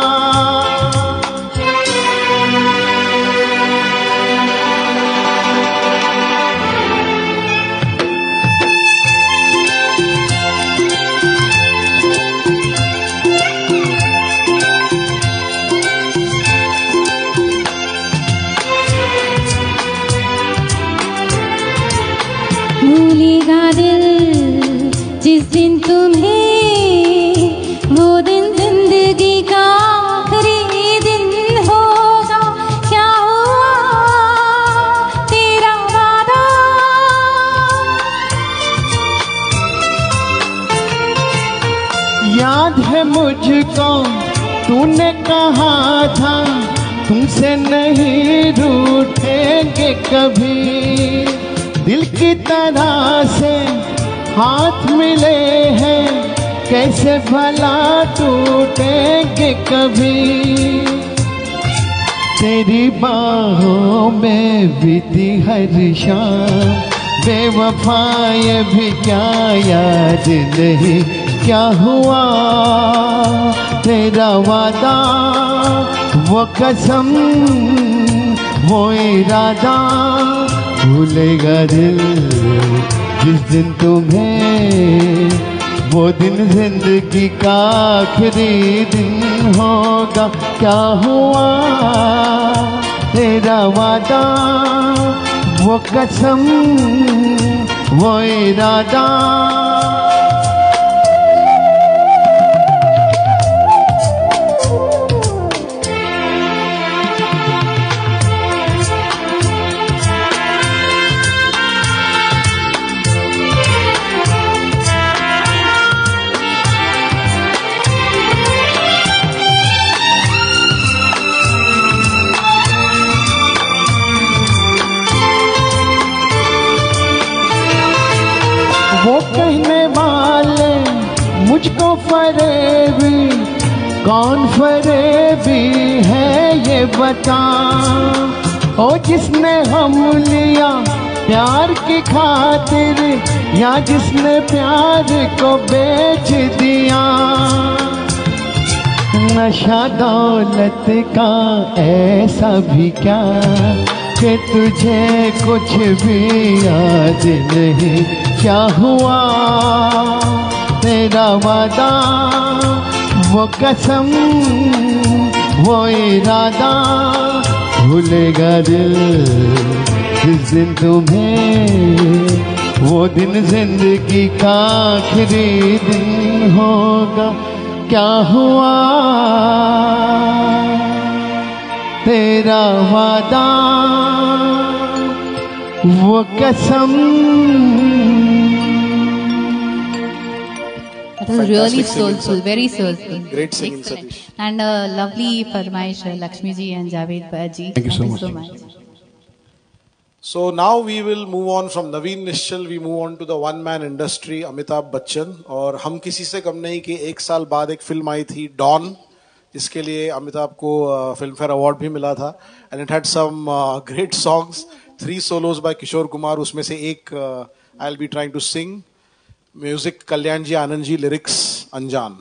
भूलेगा दिल जिस दिन तुम्हें, वो दिन जिंदगी का आखिरी दिन होगा. क्या हुआ तेरा वादा, याद है मुझको तूने कहा था तुमसे नहीं रूठेंगे कभी, दिल की तरह से हाथ मिले हैं कैसे भला टूटेंगे कभी. तेरी बाहों में बीती हर शाम, बेवफा ये भी क्या याद नहीं. क्या हुआ तेरा वादा, वो कसम वो इरादा, भूलेगा दिल जिस दिन तुम्हें, वो दिन जिंदगी का आखिरी दिन होगा. क्या हुआ तेरा वादा, वो कसम वो इरादा. मुझको फरेबी, कौन फरेबी है ये बता। ओ जिसने हम लिया प्यार की खातिर, या जिसने प्यार को बेच दिया। नशा दौलत का ऐसा भी क्या कि तुझे कुछ भी याद नहीं। क्या हुआ तेरा वादा, वो कसम, वो इरादा, भूलेगा दिल जिस दिन तुम्हें, वो दिन जिंदगी का आखिरी दिन होगा। क्या हुआ तेरा वादा, वो कसम। That was really soulful, very soulful. Great singing, Satish. And a lovely farmaish, Lakshmi ji and Javed ji. Thank you so much. so much. So now we will move on from Naveen Nishchal, we move on to the one man industry, Amitabh Bachchan. और हम किसी से कम नहीं कि एक साल बाद एक फिल्म आई थी डॉन, जिसके लिए अमिताभ को फिल्म फेयर अवार्ड भी मिला था। And it had some great songs, three solos by Kishore Kumar, उसमें से एक I will be trying to sing. Music Kalyan ji, Anand ji, lyrics Anjaan.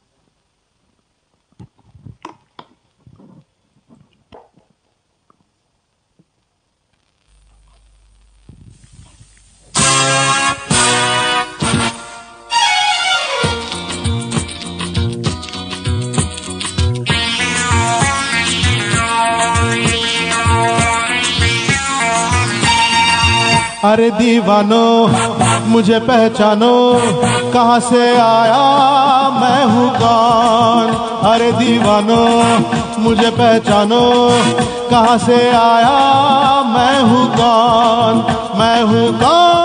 अरे दीवानो मुझे पहचानो, कहाँ से आया मैं हूँ कौन। अरे दीवानो मुझे पहचानो, कहाँ से आया मैं हूँ कौन, मैं हूँ कौन।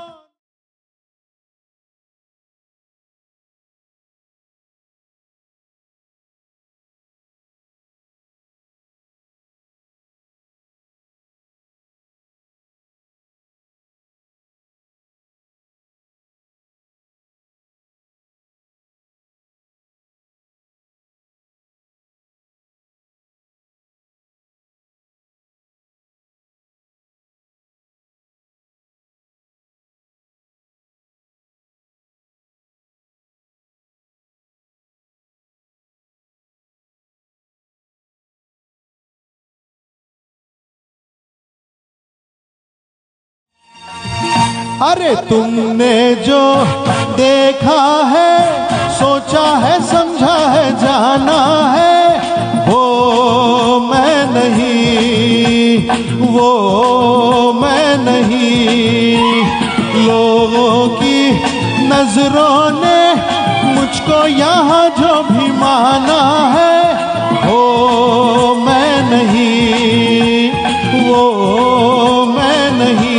अरे तुमने जो देखा है, सोचा है, समझा है, जाना है, वो मैं नहीं, वो मैं नहीं। लोगों की नजरों ने मुझको यहाँ जो भी माना है, वो मैं नहीं, वो मैं नहीं।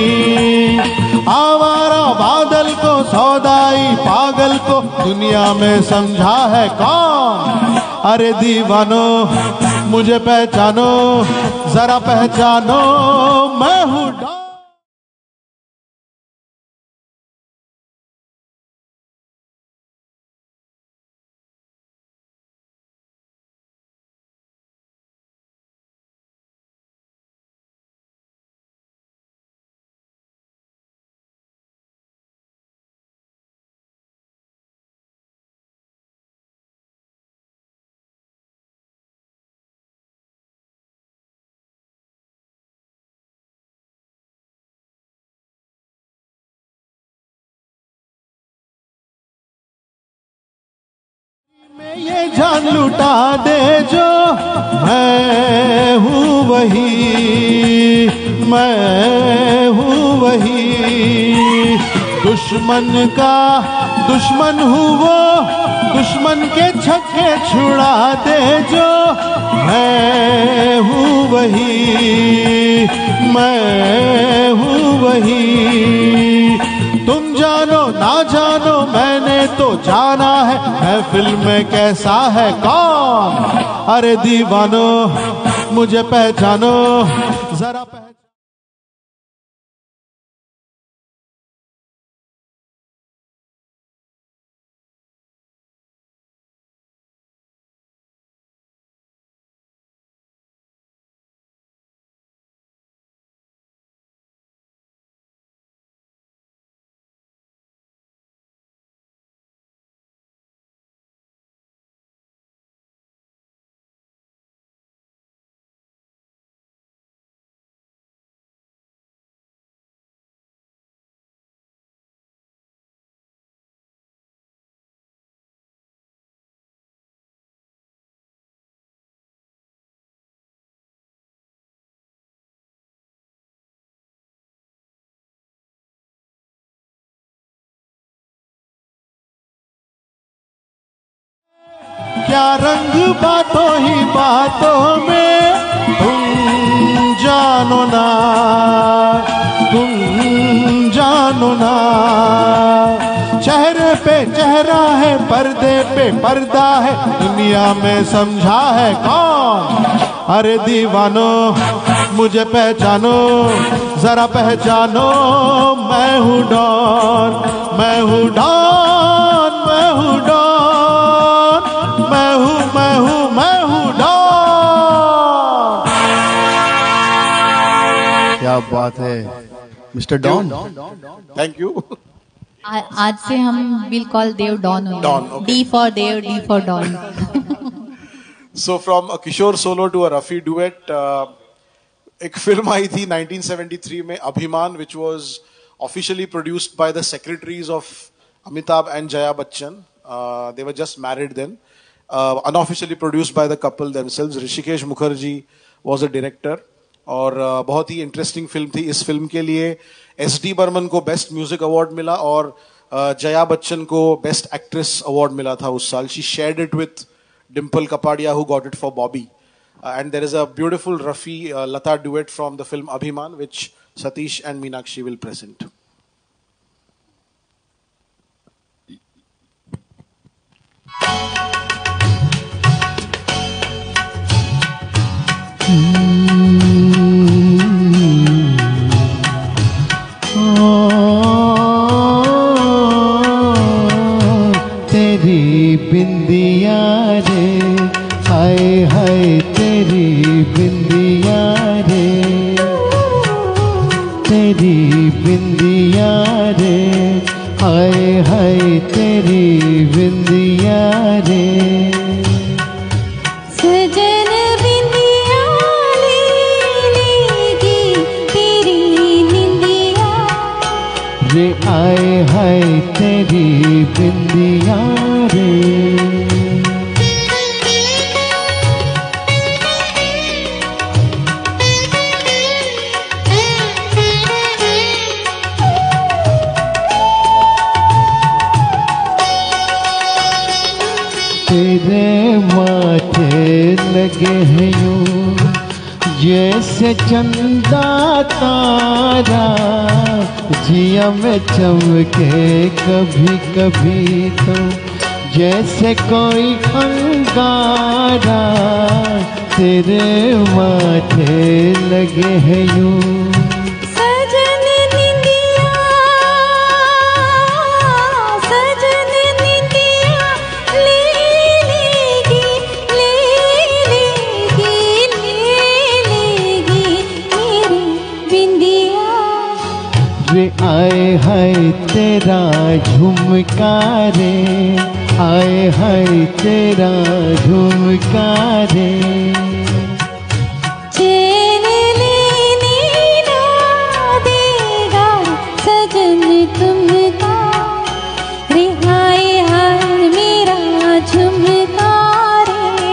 आवारा बादल को, सौदाई पागल को दुनिया में समझा है कौन। अरे दीवानो मुझे पहचानो, जरा पहचानो, मैं हूँ डॉन। मैं ये जान लुटा दे जो मैं हूँ वही, मैं हूँ वही। दुश्मन का दुश्मन हूँ वो, दुश्मन के छक्के छुड़ा दे जो मैं हूँ वही, मैं हूँ वही। तुम जानो ना जानो मैंने तो जाना है, महफिल में कैसा है कौन। अरे दीवानो मुझे पहचानो, जरा पहचानो। क्या रंग बातों ही बातों में, तुम जानो ना, तुम जानो ना। चेहरे पे चेहरा है, पर्दे पे पर्दा है, दुनिया में समझा है कौन? अरे दीवानो मुझे पहचानो, जरा पहचानो, मैं हूँ डॉन, मैं हूँ डॉन, मैं हूँ डॉन, मैं हूँ मैं हूँ मैं हूँ डॉन। क्या बात है मिस्टर डॉन। Thank you. आज से हम will call Dev Don Don, D for Dev, D for Don. So from a Kishore solo to a Rafi duet, uh, एक फिल्म आई थी nineteen seventy-three में अभिमान, which was officially produced by the secretaries of Amitabh and Jaya Bachchan. Uh, they were just married then. Uh, unofficially produced by the couple themselves. Rishikesh Mukherjee was a director. और uh, बहुत ही interesting film थी। इस film के लिए S D Burman को best music award मिला और uh, Jaya Bachchan को बेस्ट एक्ट्रेस अवार्ड मिला था उस साल। She shared it with Dimple Kapadia, who got it for Bobby. Uh, and there is a beautiful Rafi uh, Lata duet from the film Abhiman, which Satish and Meenakshi will present. तेरी बिंदिया रे, हाय हाय तेरी बिंदिया रे, तेरी बिंदिया रे, हाय हाय तेरी बिंदिया रे। सजन बिंदिया ले लेगी तेरी निंदिया रे, आए हाय तेरी बिंदिया रे। तेरे माथे लगे हैं यूं जैसे चंदा तारा, जिया में चमके कभी कभी तो जैसे कोई अंगारा। तेरे माथे लगे हैं यूं सजन निंदिया, सजन निंदिया ले लेगी, ले लेगी, ले लेगी मेरी बिंदिया रे। आए हाय तेरा झुमका रे, आए हाय तेरा झुमका रे। चैन लेने ना देगा सजन तुमका रे, हाय हाय मेरा झुमका रे।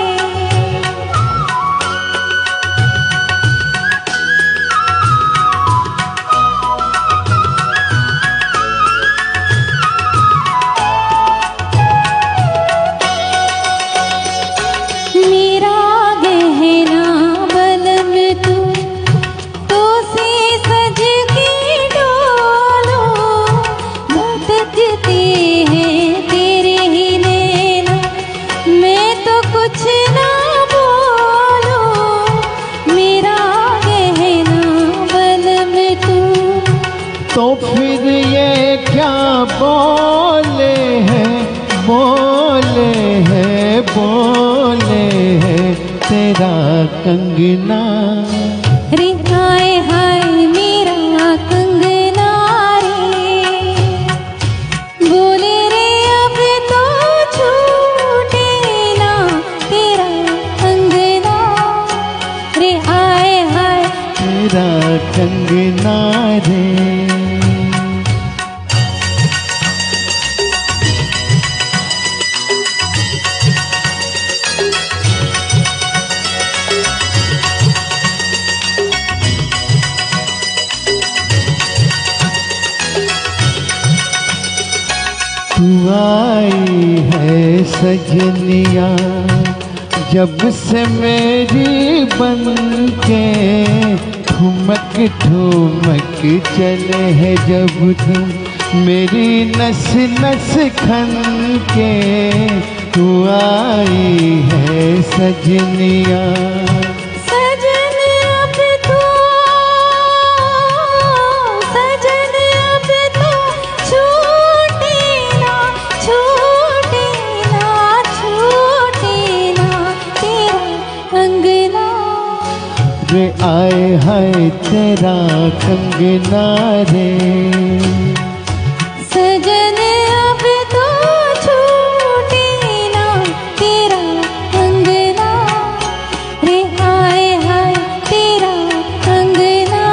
मेरा गहना बलम तू, तो से सज के डोलो, भटकते हैं तेरे ही नैना, मैं तो कुछ ना बोलूं। मेरा गहना बलम तू, तो फिर ये क्या बोले हैं, बोले हैं, बोले हैं तेरा कंगना रे, हाय हाय मेरा कंगना रे। बोले रे अब तो छूटे ना तेरा कंगना रे, हाय हाय तेरा कंगना रे। तू आई है सजनिया जब से मेरी बन के ठुमक ठुमक चले है जब तुम मेरी नस नस खन के तू आई है सजनिया। सजन अब तो सजन अब तो छूटे ना छूटे ना छूटे ना तेरा अंगना। रे आए हाय तेरा कंगना रे। सजन अब तो छूटे ना तेरा अंगना। रे आए हाय तेरा अंगना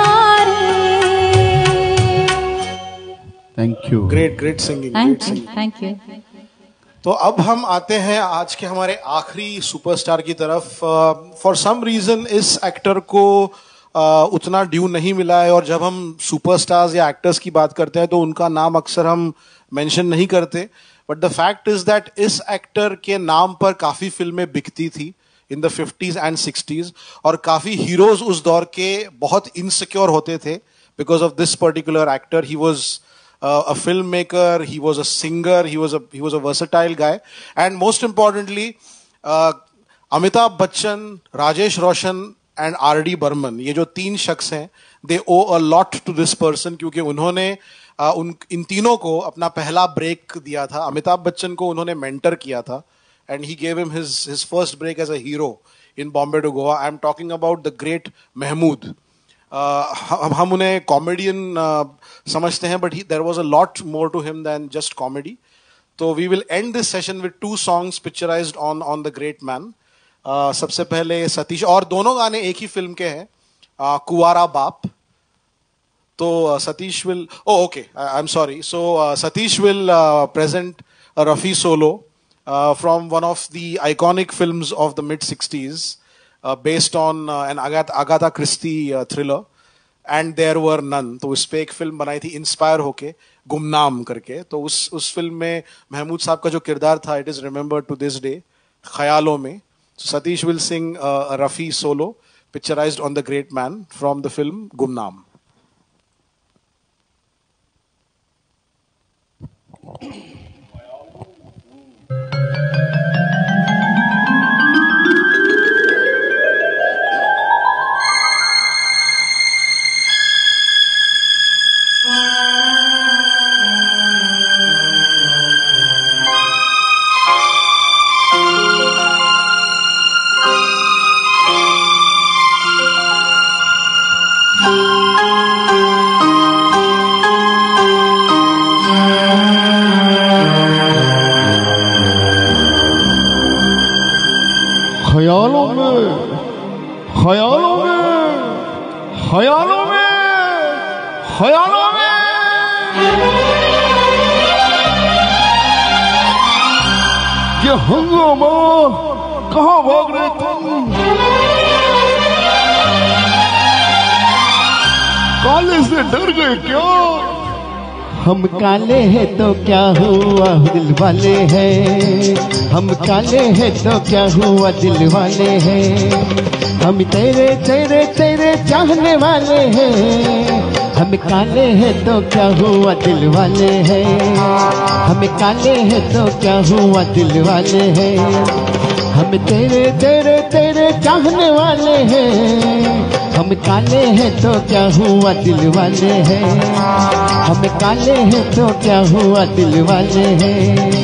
रे। Thank you. Great great singing, thank great you singing. Thank you. तो अब हम आते हैं आज के हमारे आखिरी सुपरस्टार की तरफ। फॉर सम रीजन इस एक्टर को uh, उतना ड्यू नहीं मिला है, और जब हम सुपरस्टार्स या एक्टर्स की बात करते हैं तो उनका नाम अक्सर हम मेंशन नहीं करते। But the fact is that इस एक्टर के नाम पर काफी फिल्में बिकती थी in the fifties and sixties, और काफी हीरोज उस दौर के बहुत इनसिक्योर होते थे because of this particular actor. He was Uh, a filmmaker, he was a singer, he was a he was a versatile guy, and most importantly, uh, Amitabh Bachchan, Rajesh Roshan and R D Burman, ये जो तीन शख्स हैं, they owe a lot to this person, क्योंकि उन्होंने uh, उन इन तीनों को अपना पहला ब्रेक दिया था। अमिताभ बच्चन को उन्होंने मेंटर किया था, and he gave him his his first break as a hero in Bombay to Goa. I am talking about the great Mahmood. Uh, हम उन्हें कॉमेडियन uh, समझते हैं, but there was a lot more to him than just comedy. तो we will end this session with two songs picturised on on the great man. सबसे पहले सतीश, और दोनों गाने एक ही फिल्म के हैं, uh, कुवारा बाप। तो uh, Satish will oh okay I am sorry so Satish will present Rafi solo from one of the iconic films of the mid sixties, Uh, based on uh, an Agatha, Agatha Christie uh, thriller, and there were none। तो उस पे एक film बनाई थी inspire होके, गुमनाम करके। तो उस उस फिल्म में महमूद साहब का जो किरदार था, it is remembered to this day ख्यालों में। Satish will sing Rafi solo picturised on the great man from the film Gumnaam. ख्यालों में ख्यालों में ख्यालों में ख्यालों में ये हंगामा कहाँ भाग रहे तुम? काले से डर गए क्या? हम काले हैं तो क्या हुआ दिल वाले हैं, हम काले हैं तो क्या हुआ दिल वाले हैं, हम तेरे तेरे तेरे चाहने वाले हैं, हम काले हैं तो क्या हुआ दिल वाले हैं, हम काले हैं तो क्या हुआ दिल वाले हैं, हम तेरे तेरे तेरे चाहने वाले हैं, हम काले हैं तो क्या हुआ दिल वाले हैं, हम काले हैं तो क्या हुआ दिल वाले हैं।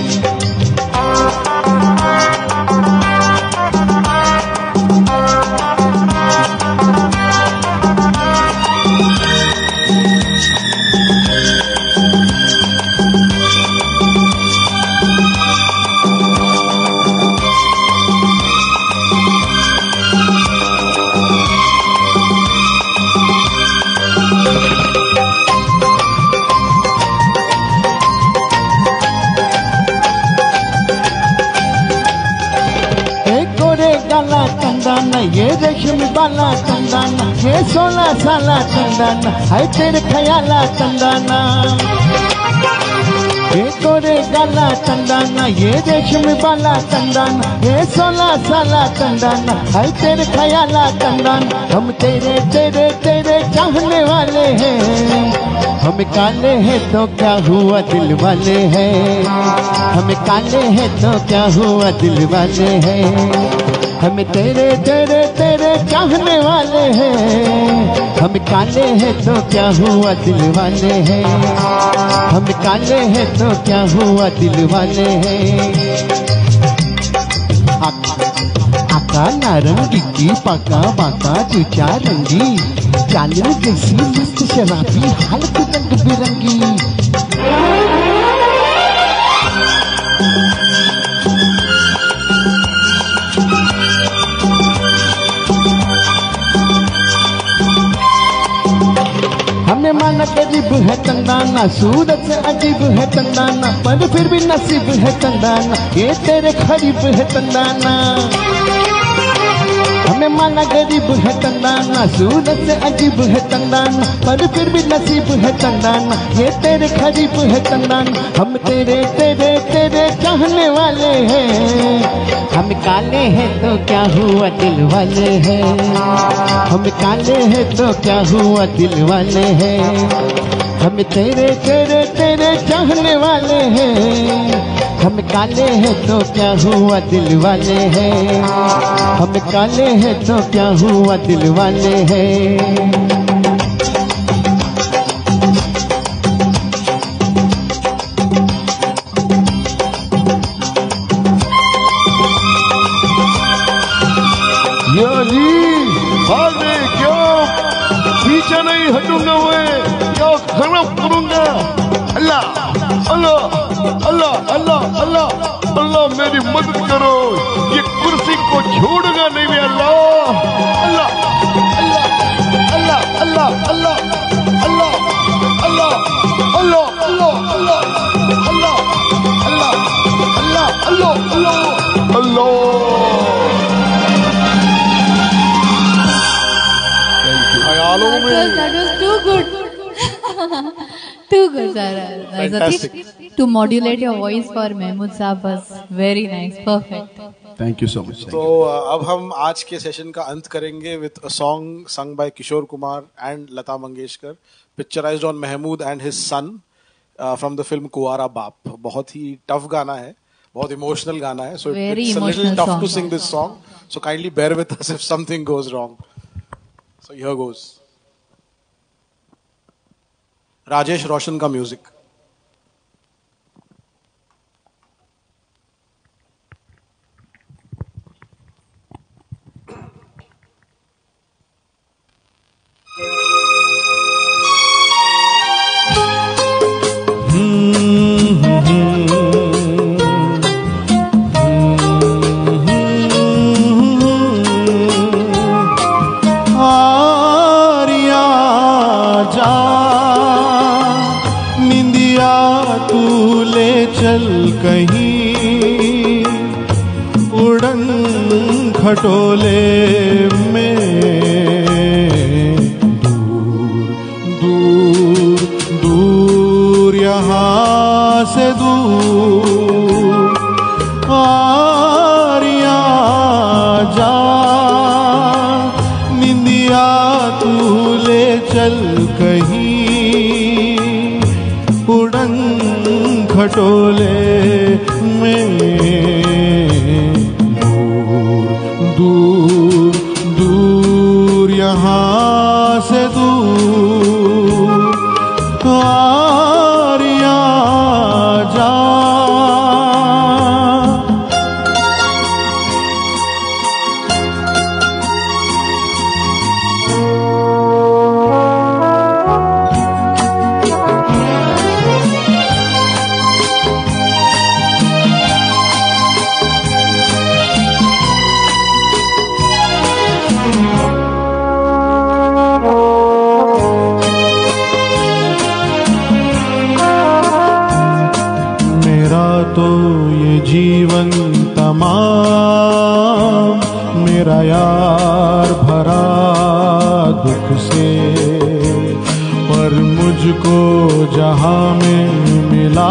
ये रेशमी वाला चंदाना, ये सोलह साला चंदाना, है तेरे ख्याला चंदाना। ये कोरे गाला चंदाना, ये रेशम वाला चंदाना, ये सोलह साला चंदाना, है तेरे ख्याला चंदाना। हम तेरे तेरे तेरे चाहने वाले हैं, हम काले हैं तो क्या हुआ दिल वाले हैं, हम काले हैं तो क्या हुआ दिल वाले हैं। हम तेरे तेरे तेरे चाहने वाले हैं, हम काले हैं तो क्या हुआ दिल वाले हैं, हम काले हैं तो क्या हुआ दिल वाले हैं। आका नारंगी की पाका बाका तुझा रंगी, चालू जैसी मस्त शराबी हालत रंग बिरंगी। हमें माना करीब है चंदाना, सूरत से अजीब है चंदाना, पर फिर भी नसीब है चंदाना, ये तेरे करीब है चंदाना। हमें माना गरीब है चंदाना, सूरत से अजीब है चंदाना, पर फिर भी नसीब है चंदाना, ये तेरे करीब है चंदाना। हम तेरे तेरे तेरे चाहने वाले हैं, हम काले हैं तो क्या हुआ दिल वाले हैं, हम काले हैं तो क्या हुआ दिल वाले हैं। हम तेरे तेरे तेरे चाहने वाले हैं, हम काले हैं तो क्या हुआ दिल वाले हैं, हम काले हैं तो क्या हुआ दिल वाले हैं। या जी आगे क्यों पीछे नहीं हटूंगा, मैं क्या खराब करूंगा। अल्लाह अल्लाह अल्लाह अल्लाह अल्लाह अल्लाह मेरी मदद करो, ये कुर्सी को छोड़ूंगा नहीं मैं। Allah Allah Allah Allah Allah Allah Allah Allah Allah Allah Allah Allah Allah Allah Allah Allah. That was too good. Too good, sir. Satish, to modulate your voice for Mahmood Saab was very nice. Perfect. Thank you so much. तो अब हम आज के सेशन का अंत करेंगे with a song sung by Kishore Kumar and Lata Mangeshkar, picturised on Mehmood and his son from the film Kunwara Baap. बहुत ही tough गाना है, बहुत इमोशनल गाना है, so it's a little tough to sing this song, so kindly bear with us if something goes wrong. So here goes. Rajesh Roshan का music. खटोले में दूर दूर दूर यहाँ से दूर आरिया जा निंदिया तू ले चल कहीं उड़न खटोले में दूर दूर यहाँ से दूर आरिया जा। तो ये जीवन तमाम मेरा यार भरा दुख से, पर मुझ मुझको जहां में मिला,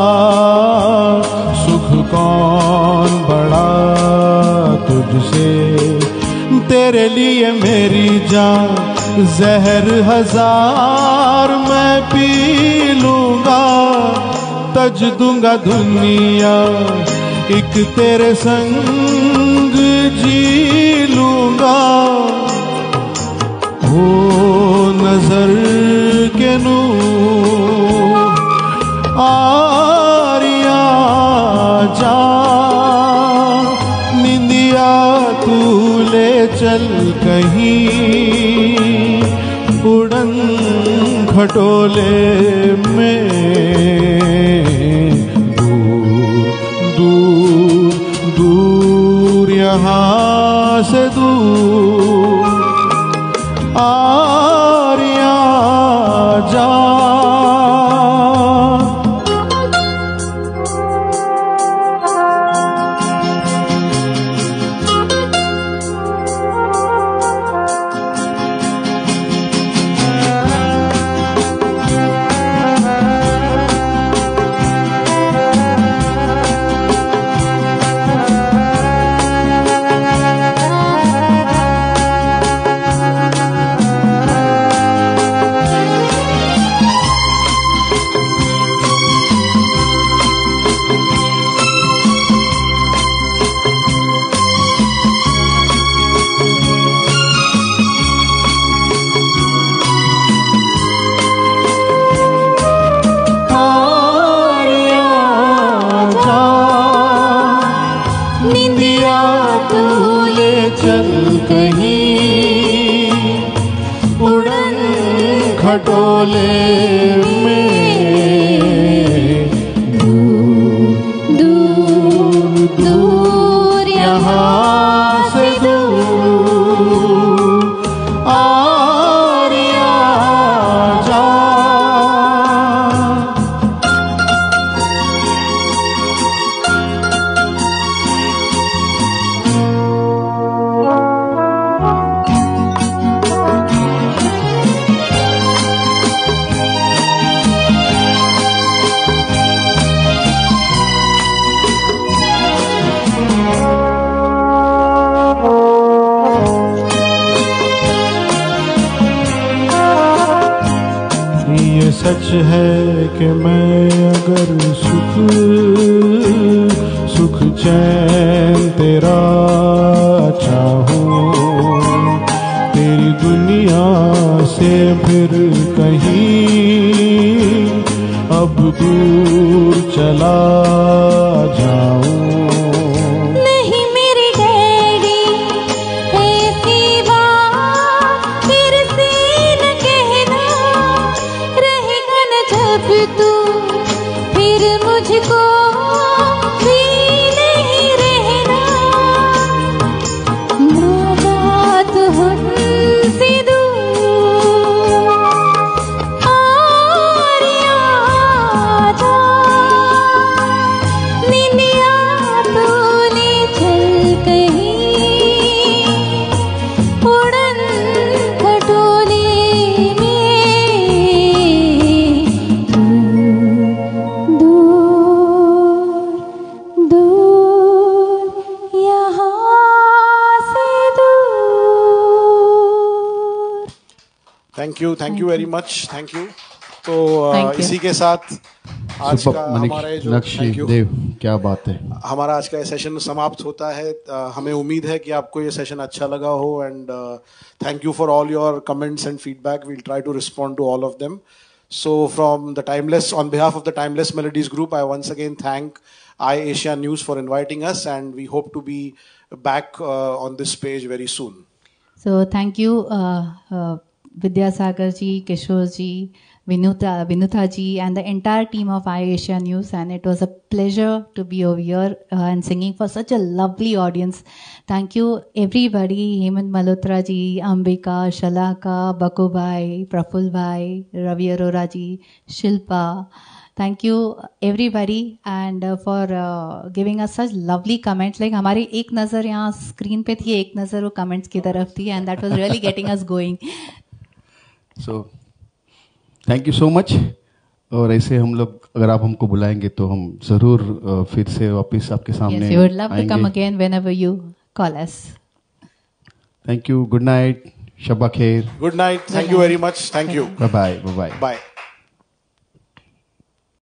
सुख कौन बड़ा तुझसे। तेरे लिए मेरी जान जहर हजार मैं पी लूंगा, तज दूंगा दुनिया एक तेरे संग जी लूंगा। हो नजर के नूर आरिया जा, निंदिया तू ले चल कहीं उड़न खटोले में। दूर दूर दूर यहाँ से दूर आरिया जा। सच है कि मैं अगर सुख सुख चैन तेरा चाहूं, तेरी दुनिया से फिर कहीं अब दूर चला जाऊं। Thank you thank you very much, thank you. तो uh, इसी के साथ आज का हमारा ये जो थैंक यू देव, क्या बात है, हमारा आज का ये सेशन समाप्त होता है। uh, हमें उम्मीद है कि आपको ये सेशन अच्छा लगा हो, and thank you for all your comments and feedback. We'll try to respond to all of them. So from the timeless, on behalf of the timeless melodies group, I once again thank I Asia News for inviting us, and we hope to be back on this page very soon. So thank you Vidyasagar ji, Kishore ji, Vinuta, Vinutha ji, and the entire team of iAsia News, and it was a pleasure to be over here uh, and singing for such a lovely audience. Thank you everybody, Hemant Malhotra ji, Ambika, Shalaka, Baku bhai, Praful bhai, Ravi Arora ji, Shilpa. Thank you everybody and uh, for uh, giving us such lovely comments. Like हमारी एक नज़र यहाँ screen पे थी, एक नज़र वो comments की तरफ थी, and that was really getting us going. So, thank you so much. और ऐसे हम लोग अगर आप हमको बुलाएंगे तो हम जरूर uh, फिर से वापस आपके सामने Yes, we would love to come आएंगे। again whenever you call us. Thank you, good night, शब्बा खैर, Good night. Thank you very much. Thank you. Bye bye bye bye. Bye.